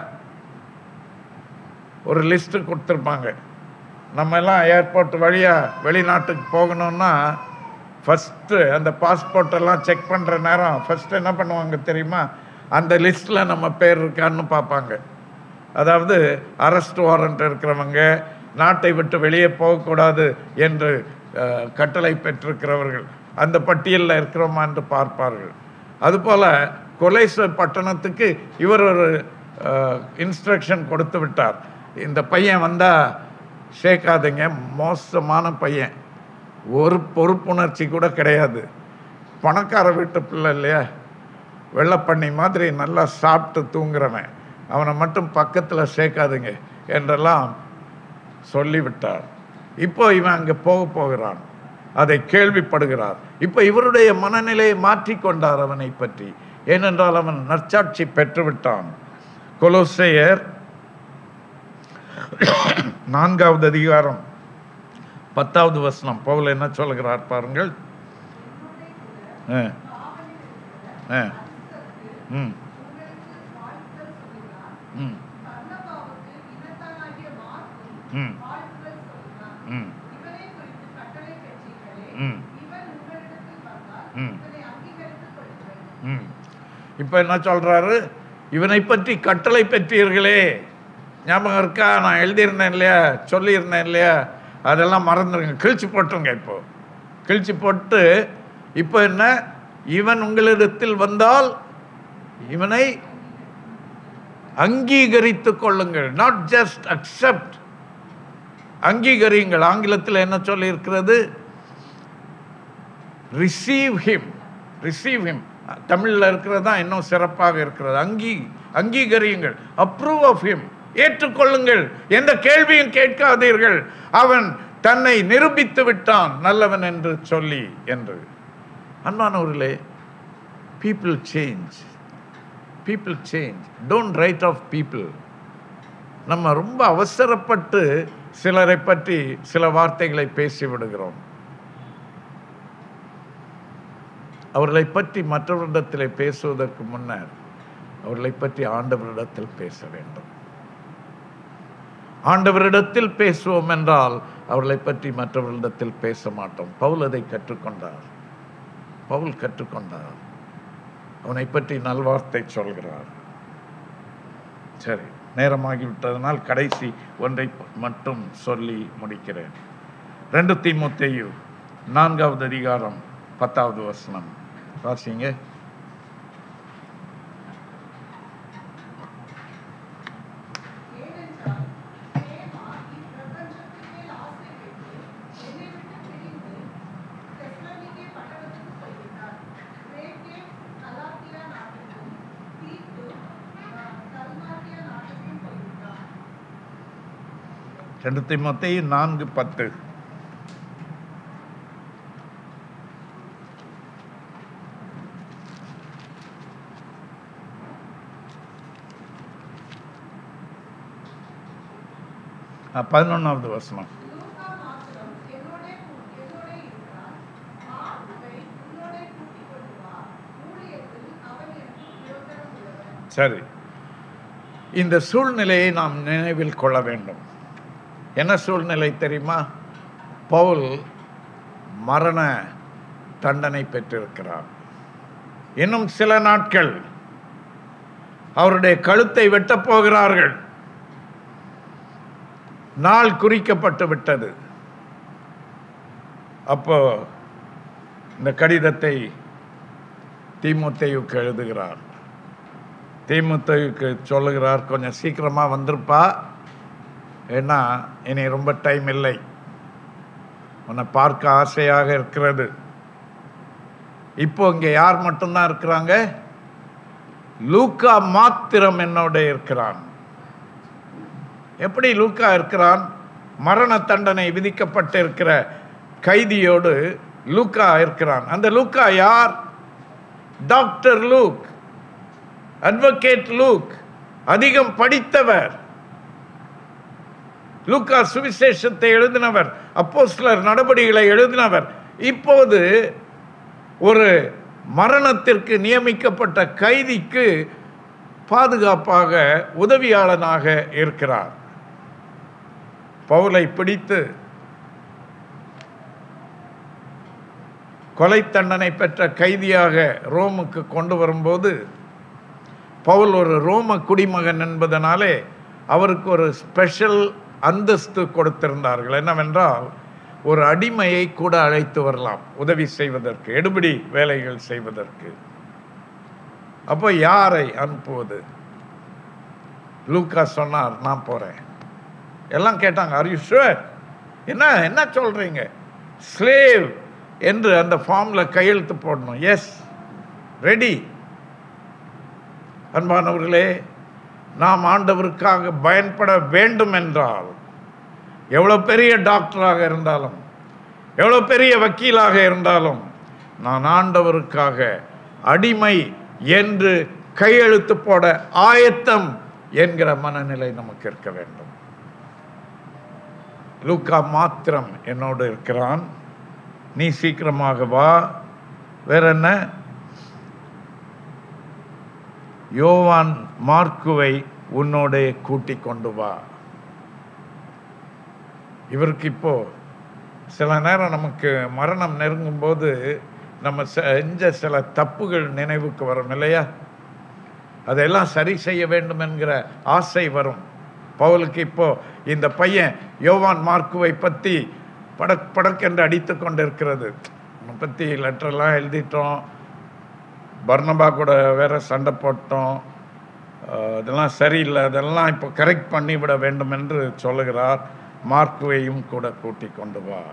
ஒரு லிஸ்ட்டு கொடுத்துருப்பாங்க. நம்ம எல்லாம் ஏர்போர்ட் வழியாக வெளிநாட்டுக்கு போகணுன்னா ஃபஸ்ட்டு அந்த பாஸ்போர்ட்டெல்லாம் செக் பண்ணுற நேரம் ஃபஸ்ட்டு என்ன பண்ணுவாங்க தெரியுமா? அந்த லிஸ்ட்டில் நம்ம பேர் இருக்கான்னு பார்ப்பாங்க. அதாவது அரெஸ்ட் வாரண்ட் இருக்கிறவங்க, நாட்டை விட்டு வெளியே போகக்கூடாது என்று கட்டளை பெற்றிருக்கிறவர்கள், அந்த பட்டியலில் இருக்கிறோமா என்று பார்ப்பார்கள். அதுபோல் கொலைச பட்டணத்துக்கு இவர் ஒரு இன்ஸ்ட்ரக்ஷன் கொடுத்து விட்டார். இந்த பையன் வந்தால் சேர்க்காதீங்க, மோசமான பையன், ஒரு பொறுப்புணர்ச்சி கூட கிடையாது, பணக்கார வீட்டு பிள்ளை இல்லையா, வெள்ளைப்பண்ணி மாதிரி நல்லா சாப்பிட்டு தூங்குறவன், அவனை மட்டும் பக்கத்தில் சேர்க்காதுங்க என்றெல்லாம் சொல்லிவிட்டார். இப்போ இவன் அங்கே போகிறான், அதை கேள்விப்படுகிறார். இப்போ இவருடைய மனநிலையை மாற்றிக்கொண்டார் அவனை பற்றி. ஏனென்றால் அவன் நற்சாட்சி பெற்றுவிட்டான். கொலோசையர் 4வது அதிகாரம் 10வது வசனம் பவுல் என்ன சொல்கிறார் பாருங்கள். இப்ப என்ன சொல்றாரு? இவனை பற்றி கட்டளை பெற்றீர்களே, ஞாபகம் இருக்கா? நான் எழுதியிருந்தேன் இல்லையா, சொல்லியிருந்தேன் இல்லையா, அதெல்லாம் மறந்துடுங்க, கிழிச்சு போட்டுருங்க. இப்போ கிழிச்சு போட்டு இப்போ என்ன, இவன் உங்களிடத்தில் வந்தால் இவனை அங்கீகரித்து கொள்ளுங்கள். நாட் ஜஸ்ட் அக்செப்ட், அங்கீகரியுங்கள். ஆங்கிலத்தில் என்ன சொல்லி இருக்கிறது? Receive him. ரிசீவ் ஹிம் தமிழில் இருக்கிறது தான் இன்னும் சிறப்பாக இருக்கிறது. அங்கீகரியுங்கள், அப்ரூவ் ஆஃப் ஹிம், ஏற்றுக்கொள்ளுங்கள், எந்த கேள்வியும் கேட்காதீர்கள், அவன் தன்னை நிரூபித்து விட்டான் நல்லவன் என்று சொல்லி என்று. அன்பானவர்களே, people change, people change, don't write off people. நம்ம ரொம்ப அவசரப்பட்டு சிலரை பற்றி சில வார்த்தைகளை பேசி விடுகிறோம். அவர்களை பற்றி மற்றவரிடத்தில் பேசுவதற்கு முன்னர் அவர்களை பற்றி ஆண்டவரிடத்தில் பேச வேண்டும். ஆண்டவரிடத்தில் பேசுவோம் என்றால் அவர்களை பற்றி மற்றவர்களிடத்தில் பேச மாட்டோம். பவுல் அதை கற்றுக்கொண்டார். பவுல் கற்றுக்கொண்டார். அவனை பற்றி நல்வார்த்தை சொல்கிறார். சரி, நேரமாகிவிட்டதனால் கடைசி ஒன்றை மட்டும் சொல்லி முடிக்கிறேன். 2 தீமோத்தேயு 4வது அதிகாரம் 10வது வசனம் வாசிங்க. தீமோத்தேயு 4:10. பதினொன்றாவது வசனம். சரி, இந்த சூழ்நிலையை நாம் நினைவில் கொள்ள வேண்டும். என்ன சூழ்நிலை தெரியுமா? பவுல் மரண தண்டனை பெற்றிருக்கிறார். இன்னும் சில நாட்கள் அவருடைய கழுத்தை வெட்டப் போகிறார்கள். நாள் குறிக்கப்பட்டு விட்டது. அப்போ இந்த கடிதத்தை தீமோத்தேயுக்கு எழுதுகிறார். தீமோத்தேயுக்கு சொல்லுகிறார், கொஞ்சம் சீக்கிரமா வந்திருப்பா, ஏன்னா இனி ரொம்ப டைம் இல்லை, உன்னை பார்க்க ஆசையாக இருக்கிறது. இப்போ இங்கே யார் மட்டும்தான் இருக்கிறாங்க? லூக்கா மாத்திரம் என்னோட இருக்கிறான். எப்படி லூக்கா இருக்கிறான்? மரண தண்டனை விதிக்கப்பட்டு இருக்கிற கைதியோடு லூக்கா இருக்கிறான். அந்த லூக்கா யார்? டாக்டர் லூக், அட்வொகேட் லூக், அதிகம் படித்தவர். லூக்கா சுவிசேஷத்தை எழுதினவர், அப்போஸ்தலர் நடபடிகளை எழுதினவர். இப்போது ஒரு மரணத்திற்கு நியமிக்கப்பட்ட கைதிக்கு பாதுகாப்பாக உதவியாளனாக இருக்கிறார். பவுலை பிடித்து கொலை தண்டனை பெற்ற கைதியாக ரோமுக்கு கொண்டு வரும்போது, பவுல் ஒரு ரோம குடிமகன் என்பதனாலே அவருக்கு ஒரு ஸ்பெஷல் அந்தஸ்து கொடுத்திருந்தார்கள். என்னவென்றால், ஒரு அடிமையை கூட அழைத்து வரலாம் உதவி செய்வதற்கு, எடுபிடி வேலைகள் செய்வதற்கு. அப்போ யாரை அனுப்புவது? லூக்கா சொன்னார், நான் போறேன். எல்லாம் கேட்டாங்க, ஆர் யூ ஷூர்? என்ன சொல்றீங்க? ஸ்லேவ் என்று அந்த ஃபார்ம்ல கையெழுத்து போடணும். Yes, ready. அன்பானவர்களே, நாம் ஆண்டவருக்காக பயன்பட வேண்டும் என்றால், எவ்வளவு பெரிய டாக்டராக இருந்தாலும், எவ்வளவு பெரிய வக்கீலாக இருந்தாலும், நான் ஆண்டவருக்காக அடிமை என்று கையெழுத்து போட ஆயத்தம் என்கிற மனநிலை நமக்கு இருக்க வேண்டும். லூக்கா மாத்திரம் என்னோடு இருக்கிறான், நீ சீக்கிரமாக வா. வேற என்ன? யோவான் மார்க்குவை உன்னோட கூட்டிக் கொண்டு வா. இவருக்கு இப்போ சில நேரம் நமக்கு மரணம் நெருங்கும் போது நம்ம செஞ்ச சில தப்புகள் நினைவுக்கு வரும் இல்லையா? அதெல்லாம் சரி செய்ய வேண்டும் என்கிற ஆசை வரும். பவுலுக்கு இப்போ இந்த பையன் யோவான் மார்க்குவை பற்றி படக்கென்று அடித்து கொண்டு இருக்கிறது. அவனை பற்றி லெட்டர்லாம் எழுதிட்டோம், பர்னபா கூட வேற சண்டை போட்டோம், அதெல்லாம் சரியில்லை, அதெல்லாம் இப்போ கரெக்ட் பண்ணிவிட வேண்டும் என்று சொல்லுகிறார். மார்க்குவையும் கூட கூட்டி கொண்டு வா.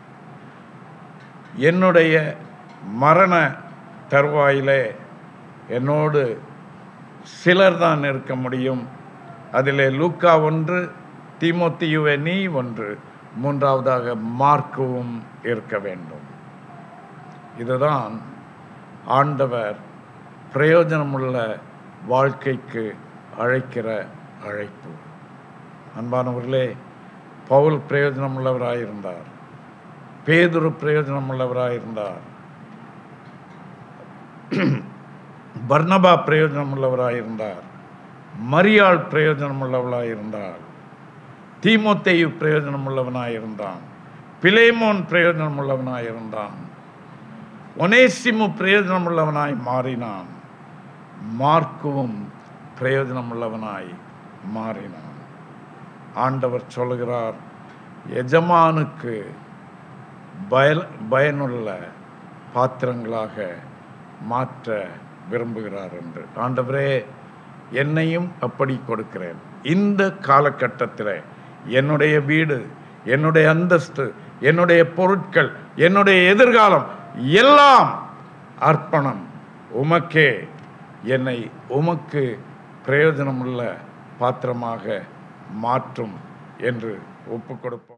என்னுடைய மரண தருவாயிலே என்னோடு சிலர் தான் இருக்க முடியும். அதிலே லூக்கா ஒன்று, தீமோத்தேயுவே நீ ஒன்று, மூன்றாவதாக மார்க்குவும் இருக்க வேண்டும். இதுதான் ஆண்டவர் பிரயோஜனமுள்ள வாழ்க்கைக்கு அழைக்கிற அழைப்பு. அன்பானவர்களே, பவுல் பிரயோஜனமுள்ளவராயிருந்தார், பேதுரு பிரயோஜனமுள்ளவராயிருந்தார், பர்னபா பிரயோஜனமுள்ளவராயிருந்தார், மரியாள் பிரயோஜனமுள்ளவளாயிருந்தார், தீமோத்தேயு பிரயோஜனமுள்ளவனாயிருந்தான், பிலேமோன் பிரயோஜனமுள்ளவனாயிருந்தான், ஒனேசிமு பிரயோஜனமுள்ளவனாய் மாறினான், மார்க்குவும் பிரயோஜனமுள்ளவனாய் மாறினான். ஆண்டவர் சொல்லுகிறார், எஜமானுக்கு பயனுள்ள பாத்திரங்களாக மாற்ற விரும்புகிறார் என்று. ஆண்டவரே, என்னையும் அப்படி கொடுக்கிறேன். இந்த காலகட்டத்தில் என்னுடைய வீடு, என்னுடைய அந்தஸ்து, என்னுடைய பொருட்கள், என்னுடைய எதிர்காலம் எல்லாம் அர்ப்பணம். உமக்கே, என்னை உமக்கு பிரயோஜனமுள்ள பாத்திரமாக மாற்றும் என்று ஒப்பு கொடுப்போம்.